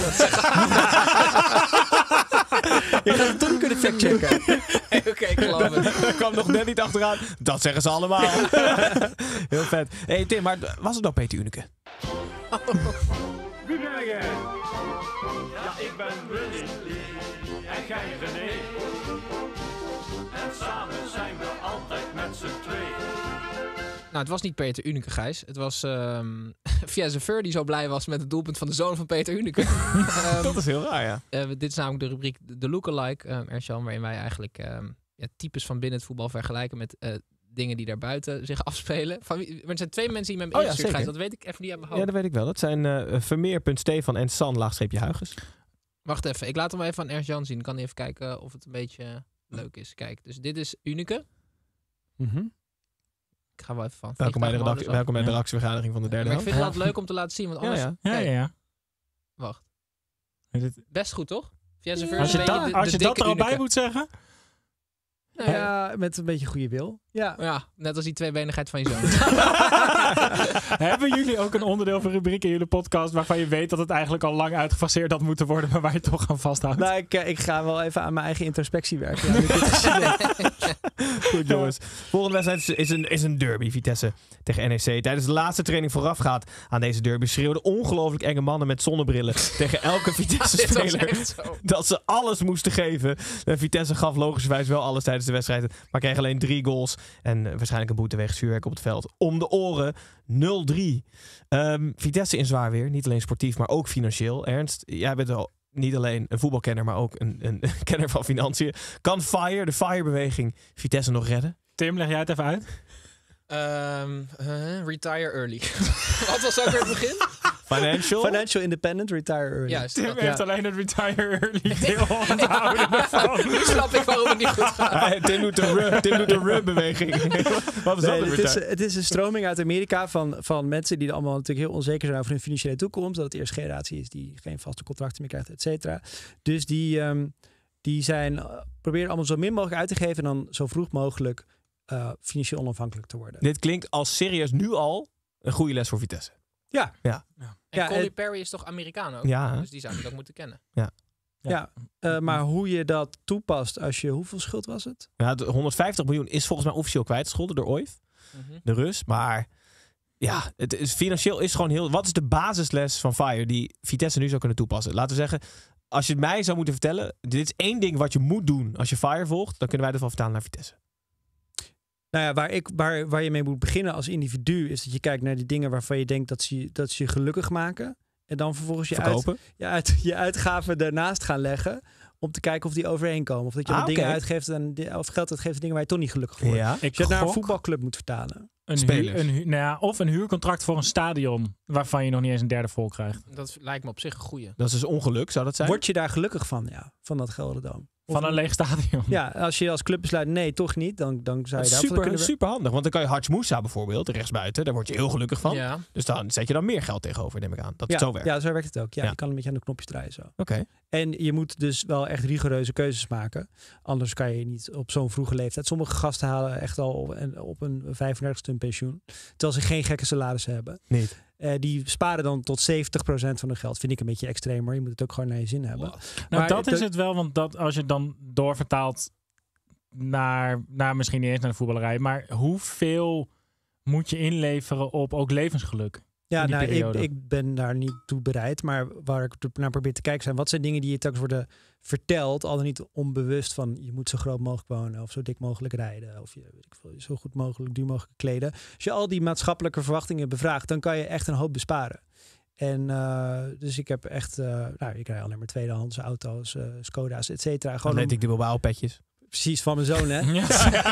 Je gaat het toch kunnen factchecken. Oké, okay, ik geloof het. Daar kwam nog net niet achteraan. Dat zeggen ze allemaal. Heel vet. Hé hey Tim, maar was het nou Peter Unicum? Wie ben jij? Ja, ik ben Willy. En jij René. En samen zijn we altijd met z'n tweeën. Nou, het was niet Peter Unicum, Gijs. Het was um, Fiazeveur die zo blij was met het doelpunt van de zoon van Peter Unicum. um, Dat is heel raar, ja. uh, dit is namelijk de rubriek De Lookalike, um, Ercan, waarin wij eigenlijk um, ja, types van binnen het voetbal vergelijken met uh, dingen die daarbuiten zich afspelen. Van wie, maar er zijn twee mensen die met me Oh ja, ingestuurd, Gijs. zeker. Dat weet ik even niet aan mijn Ja, hoofd. dat weet ik wel. Dat zijn uh, Vermeer.Stefan en San laagstreepje Huigens. Wacht even, ik laat hem even aan Ernst-Jan zien. Kan hij even kijken of het een beetje leuk is. Kijk, dus dit is Unicum. Mm-hmm. Ik ga wel even van. Welkom bij de, vliegtuigmodus redactie, af. welkom bij de Ja. redactievergadering van de derde Maar ik helft. vind het altijd leuk om te laten zien, want Ja, anders... ja. Ja, Kijk, ja, ja. wacht. Dit- Best goed, toch? Fiazeveur Als is je, een dat, beetje de- als de je dat dikke er al bij Unicum. moet zeggen. Nou ja, Ja, met een beetje goede wil. Ja. ja, net als die tweebenigheid van je zoon. Hebben jullie ook een onderdeel van rubriek in jullie podcast waarvan je weet dat het eigenlijk al lang uitgefaseerd had moeten worden, maar waar je toch aan vasthoudt? Nou, ik, ik ga wel even aan mijn eigen introspectie werken. Ja, nu ik dit gezien heb. Goed jongens. Volgende wedstrijd is een, is een derby. Vitesse tegen N E C. Tijdens de laatste training voorafgaat aan deze derby schreeuwden ongelooflijk enge mannen met zonnebrillen tegen elke Dit was Vitesse-speler echt zo. dat ze alles moesten geven. En Vitesse gaf logischerwijs wel alles tijdens tijdens de wedstrijd. Maar kreeg alleen drie goals. En uh, waarschijnlijk een boete wegens vuurwerk op het veld. Om de oren nul drie. Um, Vitesse in zwaar weer. Niet alleen sportief, maar ook financieel. Ernst, jij bent al niet alleen een voetbalkenner, maar ook een, een kenner van financiën. Kan FIRE, de FIRE-beweging, Vitesse nog redden? Tim, leg jij het even uit? Um, uh, retire early. Wat was ook weer het begin? Financial? Financial independent, retire early. Juist. Tim dat- heeft ja. alleen het retire early deel onthouden ervan. Nu snap ik waarom het niet goed gaat. Ja, Tim doet de run, Tim doet de run-beweging. Wat is Nee, dat? het, is, het is een stroming uit Amerika van, van mensen die allemaal natuurlijk heel onzeker zijn over hun financiële toekomst. Dat het de eerste generatie is die geen vaste contracten meer krijgt, et cetera. Dus die, um, die zijn, uh, proberen allemaal zo min mogelijk uit te geven en dan zo vroeg mogelijk uh, financieel onafhankelijk te worden. Dit klinkt als serieus nu al een goede les voor Vitesse. Ja. Ja. En Ja, Colby het- Perry is toch Amerikaan ook? Ja. Dus die zou ik ook moeten kennen. Ja, uh, maar hoe je dat toepast als je, hoeveel schuld was het? Ja, de honderdvijftig miljoen is volgens mij officieel kwijtgescholden door O I F. Mhm. De Rus. Maar ja, het is, financieel is gewoon heel... Wat is de basisles van FIRE die Vitesse nu zou kunnen toepassen? Laten we zeggen, als je het mij zou moeten vertellen... Dit is één ding wat je moet doen als je FIRE volgt. Dan kunnen wij dat wel vertalen naar Vitesse. Nou ja, waar, ik, waar, waar je mee moet beginnen als individu is dat je kijkt naar die dingen waarvan je denkt dat ze, dat ze je gelukkig maken. En dan vervolgens je, uit, Verkopen. je, uit, je uitgaven daarnaast gaan leggen om te kijken of die overeenkomen. Of dat je Ah, wat dingen oké. uitgeeft en di- of geld uitgeeft aan dingen waar je toch niet gelukkig voor wordt. Ja. Ik Als je het naar een gok voetbalclub moet vertalen. een Spelers. huur, een huur, nou ja, of een huurcontract voor een stadion waarvan je nog niet eens een derde vol krijgt. Dat lijkt me op zich een goeie. Dat is dus ongeluk, zou dat zijn? Word je daar gelukkig van, ja, van dat Gelderdoom? Of Van een leeg stadion. Ja, als je als club besluit nee, toch niet, dan, dan zou Dat je is daarvoor super, kunnen... super handig. Want dan kan je Haj Moussa bijvoorbeeld, rechtsbuiten. Daar word je heel gelukkig van. Ja. Dus dan zet je dan meer geld tegenover, neem ik aan. Dat ja, het zo werkt. ja, zo werkt het ook. Ja, Ja. Je kan een beetje aan de knopjes draaien zo. Oké. En je moet dus wel echt rigoureuze keuzes maken. Anders kan je niet op zo'n vroege leeftijd. Sommige gasten halen echt al op een, op een vijfendertigste een pensioen. Terwijl ze geen gekke salarissen hebben. Niet. Uh, die sparen dan tot zeventig procent van hun geld. Vind ik een beetje extreem, maar je moet het ook gewoon naar je zin hebben. Nou, Maar dat is dat- het wel, want dat, als je het dan doorvertaalt naar, naar misschien niet eens naar de voetballerij, maar hoeveel moet je inleveren op ook levensgeluk? Ja, in die nou, ik, periode? ik ben daar niet toe bereid. Maar waar ik naar probeer te kijken zijn... wat zijn dingen die je telkens worden verteld... al dan niet onbewust van... je moet zo groot mogelijk wonen... of zo dik mogelijk rijden... of je weet ik veel, zo goed mogelijk, duur mogelijk kleden. Als je al die maatschappelijke verwachtingen bevraagt... dan kan je echt een hoop besparen. En uh, dus ik heb echt... Uh, nou, ik rij alleen maar tweedehands auto's... Uh, Skoda's, et cetera. Gewoon Atletic de Bilbao petjes. precies van mijn zoon, hè? Ja.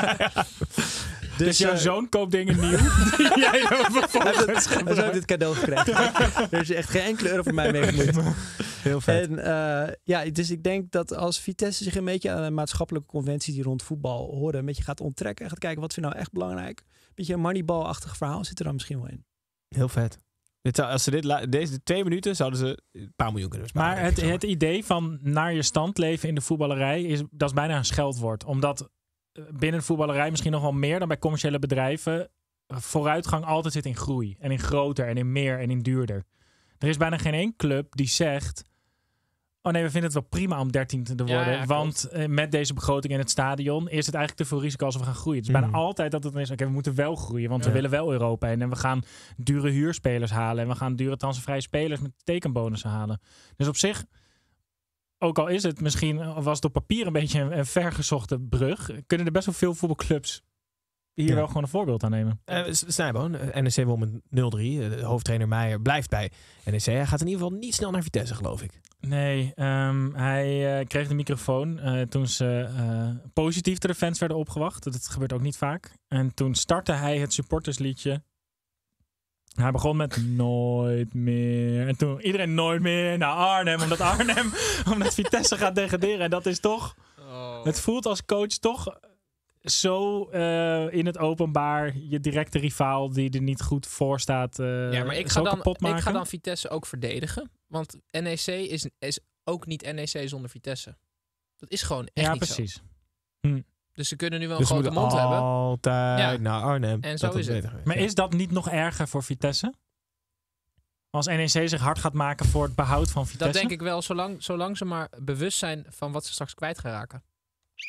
Dus, Dus jouw uh, zoon koopt dingen nieuw. die jij dan hij vervolgens heeft het- hij heeft dit cadeau gekregen. Er is echt geen enkele euro voor mij mee gemoeid. Heel vet. En uh, ja, dus ik denk dat als Vitesse zich een beetje aan de maatschappelijke conventies die rond voetbal horen, een beetje gaat onttrekken en gaat kijken wat vind ik nou echt belangrijk. Een beetje een moneyball-achtig verhaal zit er dan misschien wel in. Heel vet. Dit zou, als ze dit la- deze twee minuten zouden ze een paar miljoen kunnen besparen. Maar het, het idee van naar je stand leven in de voetballerij, is, dat is bijna een scheldwoord. Omdat binnen de voetballerij misschien nog wel meer dan bij commerciële bedrijven vooruitgang altijd zit in groei. En in groter en in meer en in duurder. Er is bijna geen één club die zegt... oh nee, we vinden het wel prima om dertiende te worden. Ja, ja, want uh, met deze begroting in het stadion is het eigenlijk te veel risico als we gaan groeien. Het is Mm. bijna altijd dat het is, oké, okay, we moeten wel groeien. Want Ja. we willen wel Europa in. En we gaan dure huurspelers halen. En we gaan dure transfervrije spelers met tekenbonussen halen. Dus op zich, ook al is het misschien, was het op papier een beetje een, een vergezochte brug, kunnen er best wel veel voetbalclubs hier Ja. wel gewoon een voorbeeld aan nemen. Uh, Snijboon, uh, N E C won met nul drie. Uh, de hoofdtrainer Meijer blijft bij N E C. Hij gaat in ieder geval niet snel naar Vitesse, geloof ik. Nee, um, hij uh, kreeg de microfoon uh, toen ze uh, positief door de fans werden opgewacht. Dat gebeurt ook niet vaak. En toen startte hij het supportersliedje. Hij begon met nooit meer. En toen iedereen nooit meer naar Arnhem. Omdat Arnhem, omdat Vitesse gaat degraderen. En dat is toch... Oh. Het voelt als coach toch zo uh, in het openbaar je directe rivaal die er niet goed voor staat. Uh, Ja, maar ik zo ga, dan, kapot maken. ik ga dan Vitesse ook verdedigen. Want N E C is, is ook niet N E C zonder Vitesse. Dat is gewoon echt ja, niet precies. zo. Hm. Dus ze kunnen nu wel Dus een ze grote moeten mond hebben. altijd Ja. naar Arnhem. En zo dat is het. beter werkt. Maar Ja. is dat niet nog erger voor Vitesse? Als N E C zich hard gaat maken voor het behoud van Vitesse? Dat denk ik wel, zolang, zolang ze maar bewust zijn van wat ze straks kwijt gaan raken.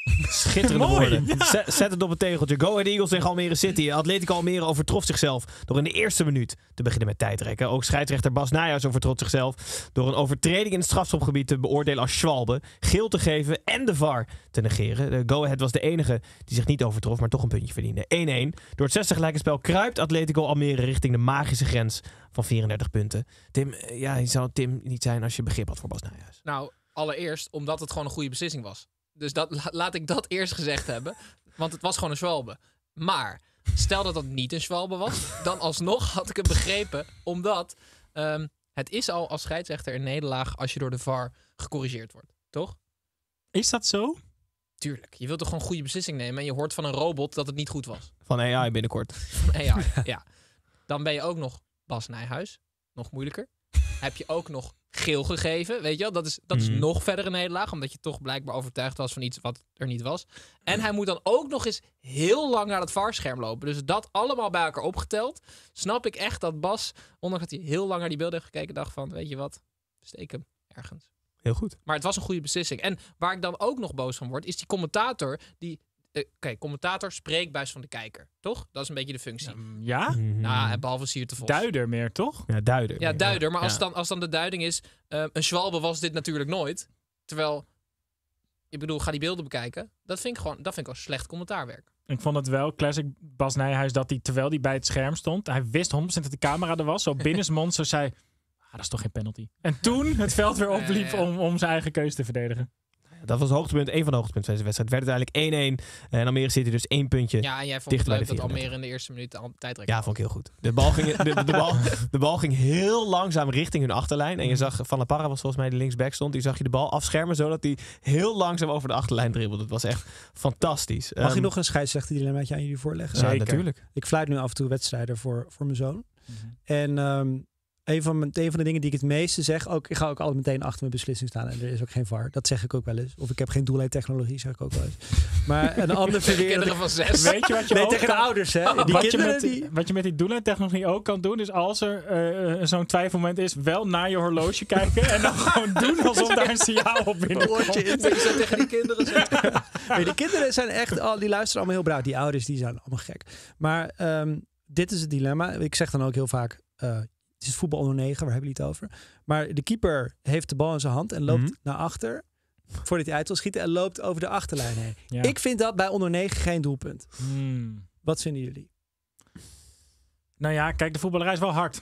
Schitterende Mooi, woorden. ja. Zet, zet het op een tegeltje. Go Ahead Eagles tegen Almere City. Atletico Almere overtrof zichzelf door in de eerste minuut te beginnen met tijdrekken. Ook scheidsrechter Bas Nijhuis overtrof zichzelf door een overtreding in het strafschopgebied te beoordelen als schwalbe, geel te geven en de V A R te negeren. De Go Ahead was de enige die zich niet overtrof, maar toch een puntje verdiende. één-één. Door het zesde gelijke spel kruipt Atletico Almere richting de magische grens van vierendertig punten. Tim, ja, je zou Tim niet zijn als je begrip had voor Bas Nijhuis. Nou, allereerst omdat het gewoon een goede beslissing was. Dus dat, la- laat ik dat eerst gezegd hebben. Want het was gewoon een schwalbe. Maar stel dat dat niet een schwalbe was, dan alsnog had ik het begrepen. Omdat um, het is al als scheidsrechter een nederlaag als je door de V A R gecorrigeerd wordt. Toch? Is dat zo? Tuurlijk. Je wilt toch gewoon een goede beslissing nemen en je hoort van een robot dat het niet goed was. Van A I binnenkort. Van A I, ja. Dan ben je ook nog Bas Nijhuis. Nog moeilijker. Heb je ook nog geel gegeven, weet je wel? Dat is, dat is Mm. nog verder een nederlaag, omdat je toch blijkbaar overtuigd was van iets wat er niet was. En hij moet dan ook nog eens heel lang naar het V A R-scherm lopen. Dus dat allemaal bij elkaar opgeteld, snap ik echt dat Bas, ondanks dat hij heel lang naar die beelden heeft gekeken, dacht van, weet je wat, steek hem ergens. Heel goed. Maar het was een goede beslissing. En waar ik dan ook nog boos van word, is die commentator die... Uh, Oké, okay, commentator, spreekbuis van de kijker. Toch? Dat is een beetje de functie. Ja? Mm. Nou, behalve Siert de Vos. Duider meer, toch? Ja, duider. Ja, duider. Maar als, Ja. dan, als dan de duiding is... Uh, een schwalbe was dit natuurlijk nooit. Terwijl... Ik bedoel, ga die beelden bekijken. Dat vind ik gewoon... Dat vind ik wel slecht commentaarwerk. Ik vond het wel classic Bas Nijhuis dat hij, terwijl hij bij het scherm stond, hij wist honderd procent dat de camera er was. Zo binnensmonds zo zei, ah, dat is toch geen penalty. En toen het veld weer opliep Ja, ja. om, om zijn eigen keuze te verdedigen. Dat was het hoogtepunt, één van de hoogtepunten van deze wedstrijd. Het werd uiteindelijk één-één. En Almere City dus één puntje. Ja, en jij vond het dichter bij leuk de dat Almere vierendertig. in de eerste minuut al tijdrek. Ja, vond ik heel goed. De bal ging, de, de, bal, de bal ging heel langzaam richting hun achterlijn. En je zag, Van La Parra was volgens mij die linksback stond. Die zag je de bal afschermen, zodat hij heel langzaam over de achterlijn dribbelde. Het was echt fantastisch. Mag Um, ik nog een scheidsrechter dilemmaatje aan jullie voorleggen? Ja, Zeker. natuurlijk. Ik fluit nu af en toe wedstrijden voor, voor mijn zoon. Mhm. En um, een, van mijn, een van de dingen die ik het meeste zeg, ook, ik ga ook altijd meteen achter mijn beslissing staan. En er is ook geen V A R. Dat zeg ik ook wel eens. Of ik heb geen doellijntechnologie, zeg ik ook wel eens. Maar een ander verweer... Kinderen van zes. Weet je wat je Nee, ook tegen de kan- ouders, hè. Die wat, je kinderen met, die... wat je met die doellijntechnologie ook kan doen, is als er uh, zo'n twijfelmoment is, wel naar je horloge kijken en dan gewoon doen alsof daar een signaal op binnenkomt. Je zo tegen die kinderen zeggen. Nee, de kinderen zijn echt, al, die luisteren allemaal heel braaf. Die ouders, die zijn allemaal gek. Maar um, dit is het dilemma. Ik zeg dan ook heel vaak, uh, het is voetbal onder negen, waar hebben we het over? Maar de keeper heeft de bal in zijn hand en loopt Mm-hmm. naar achter, voordat hij uit wil schieten, en loopt over de achterlijn heen. Ja. Ik vind dat bij onder negen geen doelpunt. Hmm. Wat vinden jullie? Nou ja, kijk, de voetballerij is wel hard.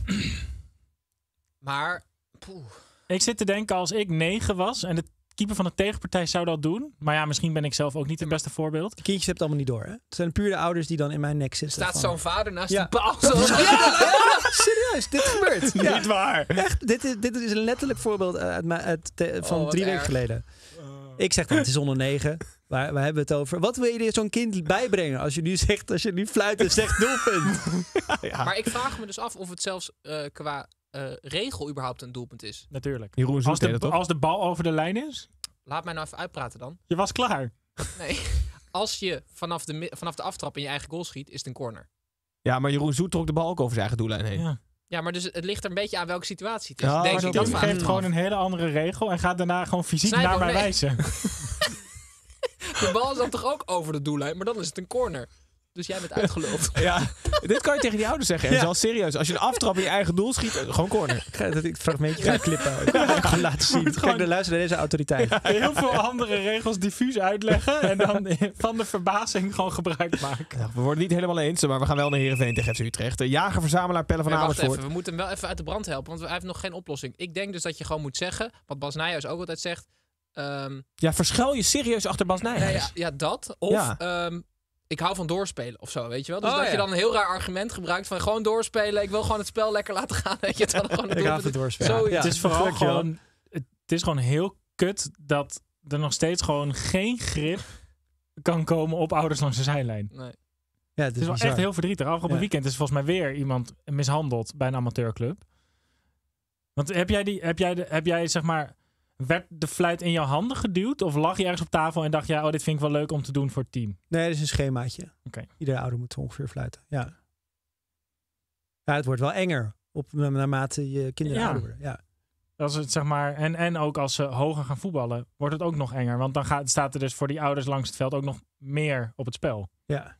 Maar... Poeh. Ik zit te denken, als ik negen was en de keeper van de tegenpartij zou dat doen. Maar ja, misschien ben ik zelf ook niet het beste voorbeeld. De kindjes hebben het allemaal niet door, hè? Het zijn puur de ouders die dan in mijn nek zitten. Staat van- zo'n vader naast Ja. die paal? Zo. Ja, ja, serieus, dit gebeurt. Ja. Niet waar. Echt, dit is, dit is een letterlijk voorbeeld uit, mijn- uit te- van Oh, wat drie weken erg. geleden. Ik zeg dan, het is onder negen. Waar, waar hebben we het over? Wat wil je zo'n kind bijbrengen als je nu zegt, als je nu fluit en zegt doelpunt? Ja. Maar ik vraag me dus af of het zelfs uh, qua uh, regel überhaupt een doelpunt is. Natuurlijk. Jeroen Zoet Als deed de, dat toch? als de bal over de lijn is, Laat mij nou even uitpraten dan. je was klaar. Nee. Als je vanaf de, mi- vanaf de aftrap in je eigen goal schiet, is het een corner. Ja, maar Jeroen Zoet trok de bal ook over zijn eigen doellijn heen. Ja. Ja, maar dus het ligt er een beetje aan welke situatie het is. Ja, Denk maar ik, dat dat Tim vraag ik geeft me gewoon af. een hele andere regel en gaat daarna gewoon fysiek Snijboom, naar mij nee. wijzen. De bal is dan toch ook over de doellijn, maar dan is het een corner. Dus jij bent uitgeluld. Ja, dit kan je tegen die ouders zeggen. En Ja. zelfs serieus. Als je een aftrap in je eigen doel schiet, eh, gewoon corner. Ik ga dat ik het fragmentje ga klippen. Ik ga gewoon laten zien. Kijk, dan luister naar deze autoriteit. Heel veel andere regels diffuus uitleggen en dan van de verbazing gewoon gebruik maken. Ja, we worden niet helemaal eens, maar we gaan wel naar Heerenveen tegen F C Utrecht. De jager-verzamelaar Pelle van Maar wacht Amersfoort. even, we moeten hem wel even uit de brand helpen, want hij heeft nog geen oplossing. Ik denk dus dat je gewoon moet zeggen, wat Bas Nijhuis ook altijd zegt. ehm, Ja, verschuil je serieus achter Bas Nijhuis. ja, ja, ja, dat. Of Ja. ehm, ik hou van doorspelen of zo, weet je wel. Dus Oh, dat ja. je dan een heel raar argument gebruikt van gewoon doorspelen. Ik wil gewoon het spel lekker laten gaan. Weet je, het gewoon een Ik hou doelpunt van is. doorspelen. Zoiets. Ja. Het is vooral dankjewel. gewoon, het is gewoon heel kut dat er nog steeds gewoon geen grip kan komen op ouders langs de zijlijn. Nee. Ja, Het is wel echt heel verdrietig. Afgelopen Ja. weekend is volgens mij weer iemand mishandeld bij een amateurclub. Want heb jij die, heb jij de, heb jij zeg maar, werd de fluit in jouw handen geduwd of lag je ergens op tafel en dacht ja, oh dit vind ik wel leuk om te doen voor het team? Nee, dat is een schemaatje. Oké. Iedere ouder moet ongeveer fluiten. Ja. Ja, het wordt wel enger op, naarmate je kinderen Ja. ouder worden. Ja. Als het, zeg maar, en, en ook als ze hoger gaan voetballen, wordt het ook nog enger. Want dan gaat, staat er dus voor die ouders langs het veld ook nog meer op het spel. Ja.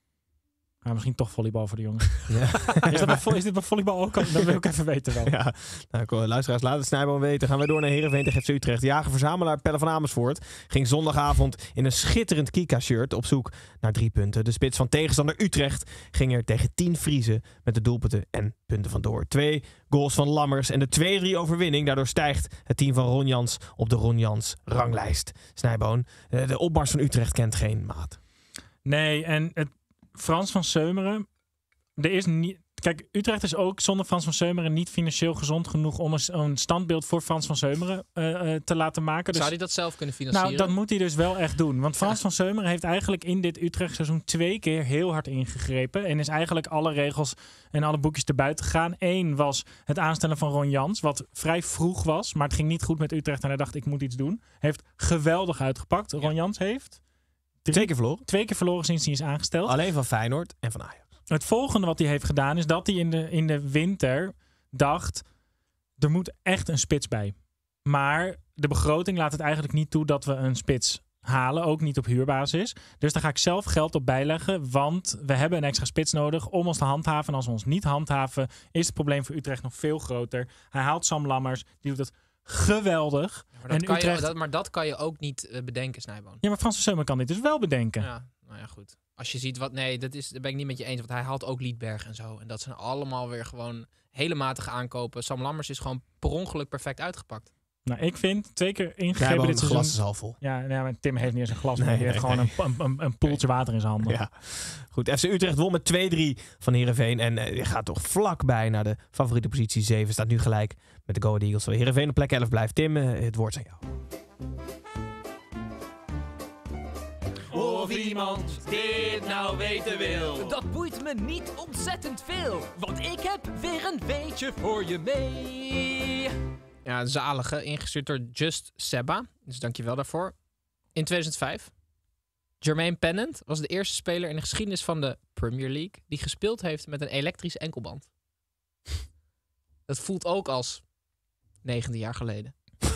Maar misschien toch volleybal voor de jongens. Ja. is, dat bij, is dit bij volleybal ook al? Dat wil ik even weten wel. Ja. Nou, kom, luisteraars, laat het Snijboom weten. Gaan we door naar Heerenveen tegen F C Utrecht. Jager-verzamelaar Pelle van Amersfoort ging zondagavond in een schitterend Kika-shirt op zoek naar drie punten. De spits van tegenstander Utrecht ging er tegen tien Friezen met de doelpunten en punten vandoor. Twee goals van Lammers en de twee drie overwinning. Daardoor stijgt het team van Ron Jans op de Ron Jans ranglijst. Snijboon, de opmars van Utrecht kent geen maat. Nee, en het Frans van Seumeren, er is niet. Kijk, Utrecht is ook zonder Frans van Seumeren niet financieel gezond genoeg om een, een standbeeld voor Frans van Seumeren uh, uh, te laten maken. Dus, zou hij dat zelf kunnen financieren? Nou, dat moet hij dus wel echt doen. Want Frans ja. van Seumeren heeft eigenlijk in dit Utrecht seizoen twee keer heel hard ingegrepen. En is eigenlijk alle regels en alle boekjes erbuiten gegaan. Eén was het aanstellen van Ron Jans, wat vrij vroeg was. Maar het ging niet goed met Utrecht en hij dacht, ik moet iets doen. Heeft geweldig uitgepakt. Ron Jans heeft Drie, twee keer verloren. Twee keer verloren sinds hij is aangesteld. Alleen van Feyenoord en van Ajax. Het volgende wat hij heeft gedaan is dat hij in de, in de winter dacht, er moet echt een spits bij. Maar de begroting laat het eigenlijk niet toe dat we een spits halen. Ook niet op huurbasis. Dus daar ga ik zelf geld op bijleggen. Want we hebben een extra spits nodig om ons te handhaven. En als we ons niet handhaven, is het probleem voor Utrecht nog veel groter. Hij haalt Sam Lammers. Die doet het geweldig. Ja, maar, dat en kan Utrecht... je, dat, maar dat kan je ook niet uh, bedenken, Snijboon. Ja, maar Frans van Seumeren kan dit dus wel bedenken. Ja, nou ja, goed. Als je ziet wat... Nee, dat, is, dat ben ik niet met je eens. Want hij haalt ook Liedberg en zo. En dat zijn allemaal weer gewoon hele matige aankopen. Sam Lammers is gewoon per ongeluk perfect uitgepakt. Nou, ik vind twee keer ingegrepen ja, dit seizoen. Het glas is al vol. Ja, ja, maar Tim heeft niet eens een glas. Nee, maar hij heeft nee, gewoon nee. een, een, een poeltje water in zijn handen. Ja. Goed, F C Utrecht won met twee drie van Heerenveen. En uh, gaat toch vlakbij naar de favoriete positie zeven. Staat nu gelijk met de Go Ahead Eagles. Heerenveen op plek elf blijft. Tim, uh, het woord is aan jou. Of iemand dit nou weten wil. Dat boeit me niet ontzettend veel, want ik heb weer een beetje voor je mee. Ja, een zalige, ingestuurd door Just Seba. Dus dankjewel daarvoor. In tweeduizend vijf. Jermaine Pennant was de eerste speler in de geschiedenis van de Premier League die gespeeld heeft met een elektrische enkelband. Dat voelt ook als negentien jaar geleden.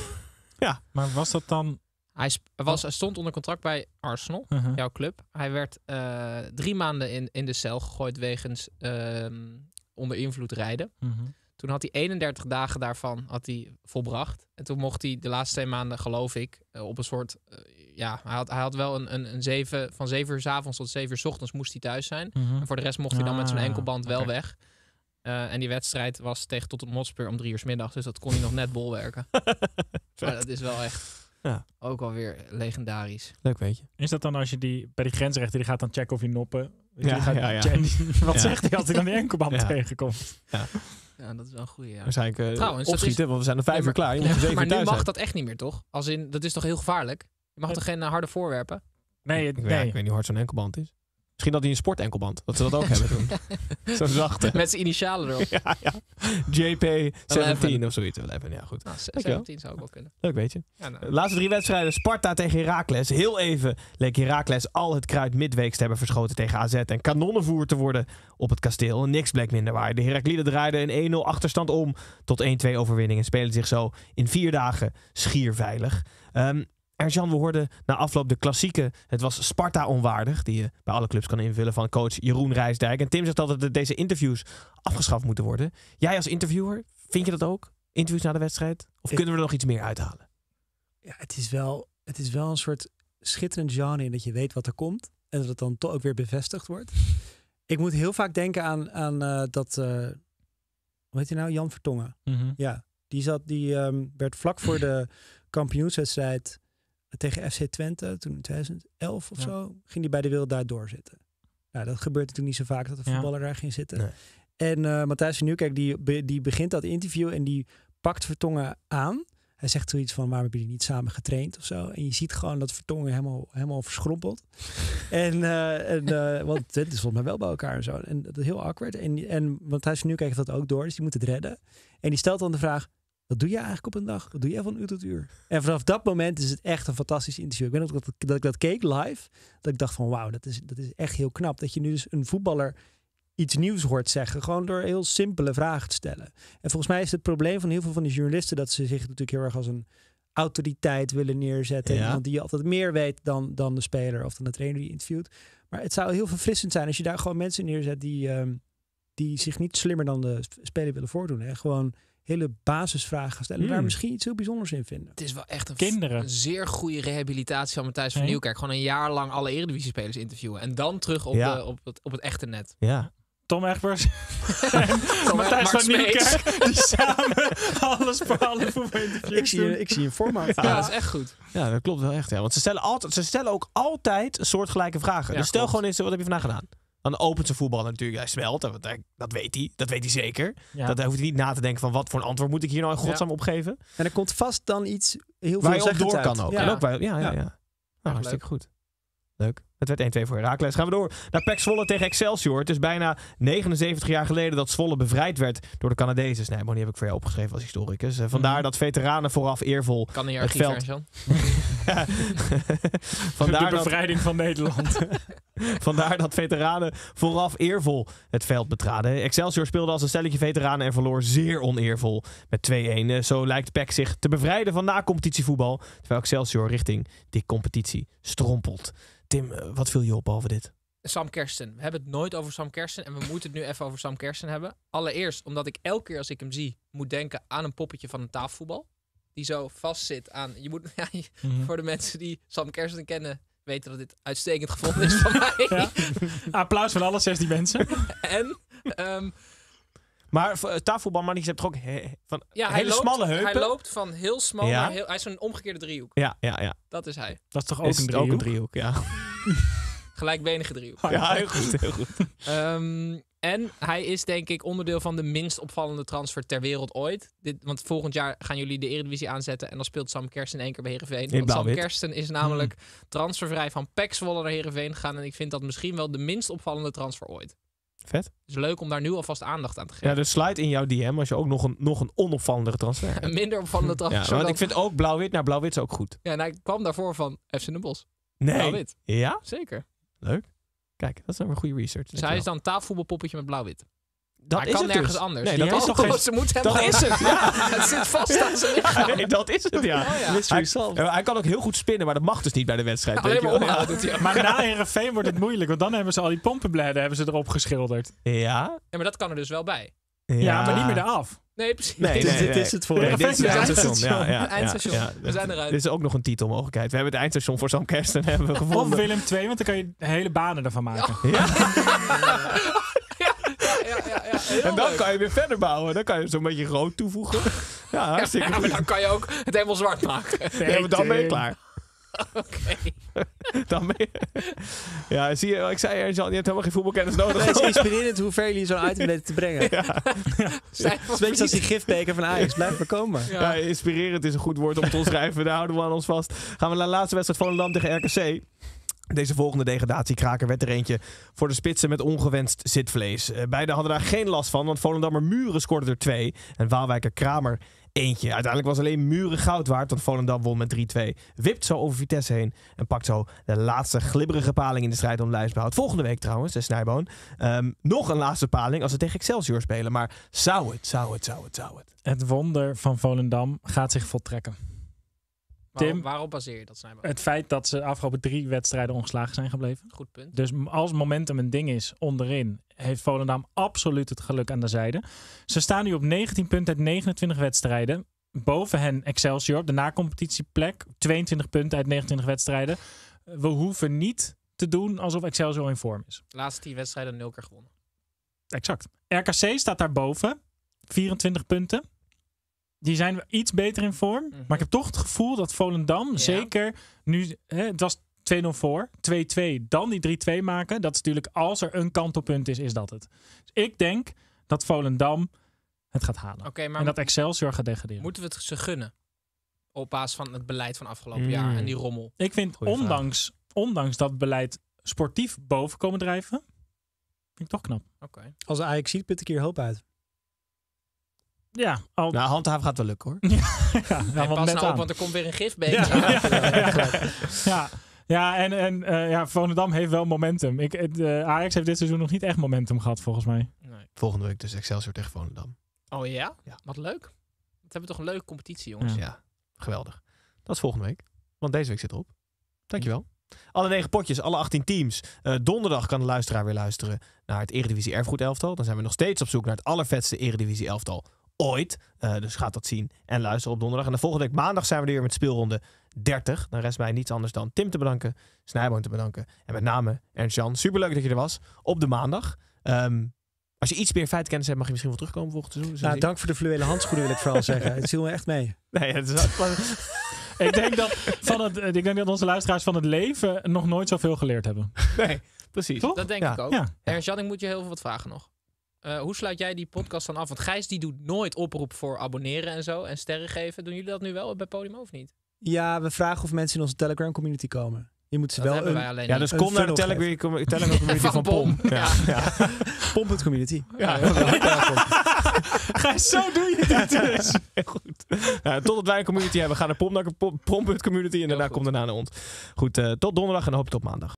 Ja, maar was dat dan... Hij, sp- was, hij stond onder contract bij Arsenal, Uh-huh. jouw club. Hij werd uh, drie maanden in, in de cel gegooid wegens uh, onder invloed rijden. Uh-huh. Toen had hij eenendertig dagen daarvan had hij volbracht. En toen mocht hij de laatste twee maanden, geloof ik, uh, op een soort... Uh, ja, hij had, hij had wel een, een, een zeven, van zeven uur 's avonds tot zeven uur 's ochtends moest hij thuis zijn. Uh-huh. En voor de rest mocht hij dan met zijn Ah, enkelband wel okay. weg. Uh, en die wedstrijd was tegen Tottenham Hotspur om drie uur 's middags. Dus dat kon hij nog net bolwerken. Maar dat is wel echt... Ja. Ook alweer legendarisch. Leuk weet je. Is dat dan als je die bij die grensrechter die gaat dan checken of je noppen? Dus Ja, die gaat, ja, ja. en die- wat Ja. zegt hij als hij dan die enkelband Ja. tegenkomt? Ja. Ja, dat is wel een goeie. Ja. Waarschijnlijk uh, Trouwens, dat opschieten, is- want we zijn om vijf Nee, uur maar- klaar. Je moet om zeven maar uur nu thuis mag zijn. dat echt niet meer, toch? Als in, dat is toch heel gevaarlijk? Je mag toch geen uh, harde voorwerpen? Nee, Ik, het- weet, nee. ik weet niet hoe hard zo'n enkelband is. Misschien dat hij een sportenkelband. Dat ze dat ook hebben toen. Zo'n zachte. Met zijn initialen erop. Ja, ja. J P zeventien of zoiets. elf, ja, goed. Nou, Dankjewel. zeventien zou ook wel kunnen. Leuk weet je. Ja, nou. De laatste drie wedstrijden. Sparta tegen Heracles. Heel even leek Heracles al het kruid midweeks te hebben verschoten tegen A Z. En kanonnenvoer te worden op het kasteel. Niks bleek minder waar. De Herakliden draaiden een één nul achterstand om tot één twee overwinning. En spelen zich zo in vier dagen schier veilig. Um, Erjan, we hoorden na afloop de klassieke Het was Sparta onwaardig. Die je bij alle clubs kan invullen van coach Jeroen Rijsdijk. En Tim zegt altijd dat deze interviews afgeschaft moeten worden. Jij als interviewer, vind je dat ook? Interviews na de wedstrijd? Of Ik- kunnen we er nog iets meer uithalen? Ja, het is wel, het is wel een soort schitterend genre in dat je weet wat er komt. En dat het dan toch ook weer bevestigd wordt. Ik moet heel vaak denken aan, aan uh, dat... Uh, hoe heet hij nou? Jan Vertongen. Mhm. Ja, die, zat, die um, werd vlak voor de kampioenswedstrijd tegen F C Twente, toen in twintig elf of Ja. zo, ging hij bij de Wereld Draait Door zitten. Nou, dat gebeurt natuurlijk niet zo vaak dat een Ja. voetballer daar ging zitten. Nee. En uh, Matthijs van Nieuwkerk, die, be- die begint dat interview en die pakt Vertongen aan. Hij zegt zoiets van, waarom hebben jullie niet samen getraind of zo? En je ziet gewoon dat Vertongen helemaal, helemaal verschrompelt. en, uh, en uh, want het is volgens mij wel bij elkaar en zo. En dat is heel awkward. En, en Matthijs van Nieuwkerk heeft dat ook door, dus die moet het redden. En die stelt dan de vraag, wat doe je eigenlijk op een dag? Wat doe jij van uur tot uur? En vanaf dat moment is het echt een fantastisch interview. Ik weet nog dat, dat ik dat keek live. Dat ik dacht van wauw, dat is, dat is echt heel knap. Dat je nu dus een voetballer iets nieuws hoort zeggen. Gewoon door heel simpele vragen te stellen. En volgens mij is het probleem van heel veel van die journalisten dat ze zich natuurlijk heel erg als een autoriteit willen neerzetten. Ja. Iemand die altijd meer weet dan, dan de speler of dan de trainer die interviewt. Maar het zou heel verfrissend zijn als je daar gewoon mensen neerzet die, um, die zich niet slimmer dan de speler willen voordoen. Hè? Gewoon hele basisvragen stellen. En Hmm. daar misschien iets heel bijzonders in vinden. Het is wel echt een, Kinderen. een zeer goede rehabilitatie van Matthijs van Nee. Nieuwkerk. Gewoon een jaar lang alle Eredivisie-spelers interviewen. En dan terug op, Ja. de, op, het, op het echte net. Ja. Tom Egbers en Matthijs van Nieuwkerk die samen alles voor alle voetbalinterviews Ik zie, ik zie een format. Ja, dat is echt goed. Ja, dat klopt wel echt. Ja. Want ze stellen, altijd, ze stellen ook altijd soortgelijke vragen. Ja, dus stel klopt. gewoon eens, wat heb je vandaag gedaan? Dan opent zijn voetbal natuurlijk. Hij smelt. Dat, dat weet hij. Dat weet hij zeker. Ja. Dat hij hoeft hij niet na te denken van wat voor een antwoord moet ik hier nou in godsnaam opgeven. En er komt vast dan iets heel Waar je veel op door kan ook. Ja. En ook bij, ja, ja, ja. Ja. Nou, hartstikke goed. Leuk. Het werd één twee voor Heracles. Gaan we door naar P E C Zwolle tegen Excelsior. Het is bijna negenenzeventig jaar geleden dat Zwolle bevrijd werd door de Canadezen. Snijboon, die heb ik voor jou opgeschreven als historicus. Uh, vandaar Mm. dat veteranen vooraf eervol Kan in je het archief, veld... Jan. vandaar de dat... bevrijding van Nederland. Vandaar dat veteranen vooraf eervol het veld betraden. Excelsior speelde als een stelletje veteranen en verloor zeer oneervol met twee-een. Zo lijkt P E C zich te bevrijden van na-competitievoetbal, terwijl Excelsior richting die competitie strompelt. Tim, wat viel je op over dit? Sam Kersten. We hebben het nooit over Sam Kersten. En we moeten het nu even over Sam Kersten hebben. Allereerst omdat ik elke keer als ik hem zie moet denken aan een poppetje van een tafelvoetbal. Die zo vast zit aan... Je moet, ja, je- Mhm. Voor de mensen die Sam Kersten kennen, weten dat dit uitstekend gevonden is van mij. Ja. Applaus van alle zestien mensen. En... ehm, Maar uh, tafelvoetbal, maar je hebt toch ook he, van ja, hij hele loopt, smalle heupen? Hij loopt van heel smal Ja. naar heel... Hij is zo'n omgekeerde driehoek. Ja, ja, ja. Dat is hij. Dat is toch ook Is een het driehoek? ook een driehoek, ja. Gelijkbenige driehoek. Ja, heel goed, heel goed. Ehm, en hij is denk ik onderdeel van de minst opvallende transfer ter wereld ooit. Dit, want volgend jaar gaan jullie de Eredivisie aanzetten en dan speelt Sam Kersten in één keer bij Heerenveen. Want Sam blauw-wit. Kersten is namelijk transfervrij van P E C Zwolle naar Heerenveen gegaan. En ik vind dat misschien wel de minst opvallende transfer ooit. Vet. Het is leuk om daar nu alvast aandacht aan te geven. Ja, dus slide in jouw D M als je ook nog een, nog een onopvallendere transfer hebt. Een minder opvallende Ja, transfer. want dan- ik vind ook blauw-wit naar blauw-wit is ook goed. Ja, en hij kwam daarvoor van F C Den Bosch. Nee. Blauw-wit. Ja? Zeker. Leuk. Kijk, dat is dan weer goede research. Dus hij is dan een tafelvoetbalpoppetje met blauw-wit. Dat hij is kan het nergens dus. anders. Nee, Die dat is heeft- toch geen... Ze moet hem Dat gewoon- is het, ja. Het zit vast aan zijn lichaam. Nee, dat is het, ja. Oh, ja. Mystery Hij, solved. ja, hij kan ook heel goed spinnen, maar dat mag dus niet bij de wedstrijd. Alleen weet maar je wel. omhouden doet hij ook. Maar na Heerenveen wordt het moeilijk, want dan hebben ze al die pompenbladen hebben ze erop geschilderd. Ja. Ja, maar dat kan er dus wel bij. Ja, Ja, maar niet meer eraf. Nee, precies. Nee, Dit- nee, dit nee. is het voor Nee, hem. dit is het Eindstation. eindstation. Ja, ja, ja, Eindstation. ja. We zijn eruit. Dit is ook nog een titelmogelijkheid. We hebben het eindstation voor Sam Kersten hebben we Of gevonden. Willem twee, want dan kan je hele banen ervan maken. Ja. Ja, ja, ja, ja. Heel En dan leuk. kan je weer verder bouwen. Dan kan je zo'n beetje rood toevoegen. Ja, hartstikke Ja, maar goed. dan kan je ook het helemaal zwart maken. Ja, maar dan ben je klaar. Oké. Dan ben je... Ja, zie je, ik zei je, Jan, je hebt helemaal geen voetbalkennis nodig. Het is inspirerend hoe ver jullie zo'n item weten te brengen. Zijn Het is een beetje als die gifbeker van Ajax. Blijf maar komen. Ja. Ja, inspirerend is een goed woord om te omschrijven. Daar houden we aan ons vast. Gaan we naar de laatste wedstrijd van Volendam tegen R K C. Deze volgende degradatiekraker werd er eentje voor de spitsen met ongewenst zitvlees. Uh, beiden hadden daar geen last van, want Volendammer Muren scoorde er twee. En Waalwijker Kramer eentje. Uiteindelijk was alleen Muren goud waard, want Volendam won met drie twee. Wipt zo over Vitesse heen en pakt zo de laatste glibberige paling in de strijd om lijstbehoud. Volgende week trouwens, de Snijboon. Um, nog een laatste paling als ze tegen Excelsior spelen. Maar zou het, zou het, zou het, zou het. Het wonder van Volendam gaat zich voltrekken. Waarom, Tim? waarop baseer je dat, Snijboon? Het feit dat ze de afgelopen drie wedstrijden ongeslagen zijn gebleven. Goed punt. Dus als momentum een ding is onderin, heeft Volendam absoluut het geluk aan de zijde. Ze staan nu op negentien punten uit negenentwintig wedstrijden. Boven hen Excelsior op de na-competitieplek. tweeëntwintig punten uit negenentwintig wedstrijden. We hoeven niet te doen alsof Excelsior in vorm is. Laatste tien wedstrijden nul keer gewonnen. Exact. R K C staat daarboven. vierentwintig punten. Die zijn iets beter in vorm. Mm-hmm. Maar ik heb toch het gevoel dat Volendam Ja. zeker nu... Hè, het was twee nul voor. twee twee. Dan die drie twee maken. Dat is natuurlijk als er een kantelpunt is, is dat het. Dus ik denk dat Volendam het gaat halen. Oké, maar En dat Excelsior gaat degraderen. moeten we het ze gunnen? Op basis van het beleid van afgelopen Mm. jaar en die rommel. Ik vind Goeie ondanks, ondanks dat beleid sportief boven komen drijven, vind ik toch knap. Oké. Als Ajax ziet, put ik hier hoop uit. Ja, al, Nou, handhaven gaat wel lukken hoor. ja, ja, Hey, want pas net nou op, aan. want er komt weer een gifbeker. Ja, ja, ja, ja. Ja, Ja, en, en uh, ja, Volendam heeft wel momentum. Ik, het, uh, Ajax heeft dit seizoen nog niet echt momentum gehad, volgens mij. Nee. Volgende week dus Excelsior tegen Volendam. Oh ja? Ja. Wat leuk. We hebben toch een leuke competitie, jongens. Ja. ja, geweldig. Dat is volgende week. Want deze week zit erop. Dankjewel. Alle negen potjes, alle achttien teams. Uh, donderdag kan de luisteraar weer luisteren naar het Eredivisie Erfgoed elftal. Dan zijn we nog steeds op zoek naar het allervetste Eredivisie elftal ooit. Uh, dus gaat dat zien en luisteren op donderdag. En de volgende week maandag zijn we er weer met speelronde dertig. Dan rest mij niets anders dan Tim te bedanken, Snijboon te bedanken. En met name Ernst-Jan. Superleuk dat je er was op de maandag. Um, als je iets meer feitkennis hebt, mag je misschien wel terugkomen volgend seizoen. Nou, dank voor de fluwele handschoenen wil ik vooral zeggen. Het viel me echt mee. Nee, het is ik, denk dat van het, ik denk dat onze luisteraars van het leven nog nooit zoveel geleerd hebben. Nee, precies. Toch? Dat denk ja. ik ook. Ja. Ernst-Jan, ik moet je heel veel wat vragen nog. Uh, hoe sluit jij die podcast dan af? Want Gijs die doet nooit oproep voor abonneren en zo. En sterren geven. Doen jullie dat nu wel bij Podimo of niet? Ja, we vragen of mensen in onze Telegram community komen. Je moet ze dat wel hebben een, wij alleen Ja, dus kom naar de Telegram com- Telegram community van, van Pom. Pom. Ja. Ja. ja. Pom.community. Ja. Gijs, zo doe je dit dus. Heel goed. Nou, totdat wij een community hebben, gaan naar Pom, naar Pom.community en daarna komt daarna naar ons. Goed, uh, tot donderdag en dan hoop ik tot maandag.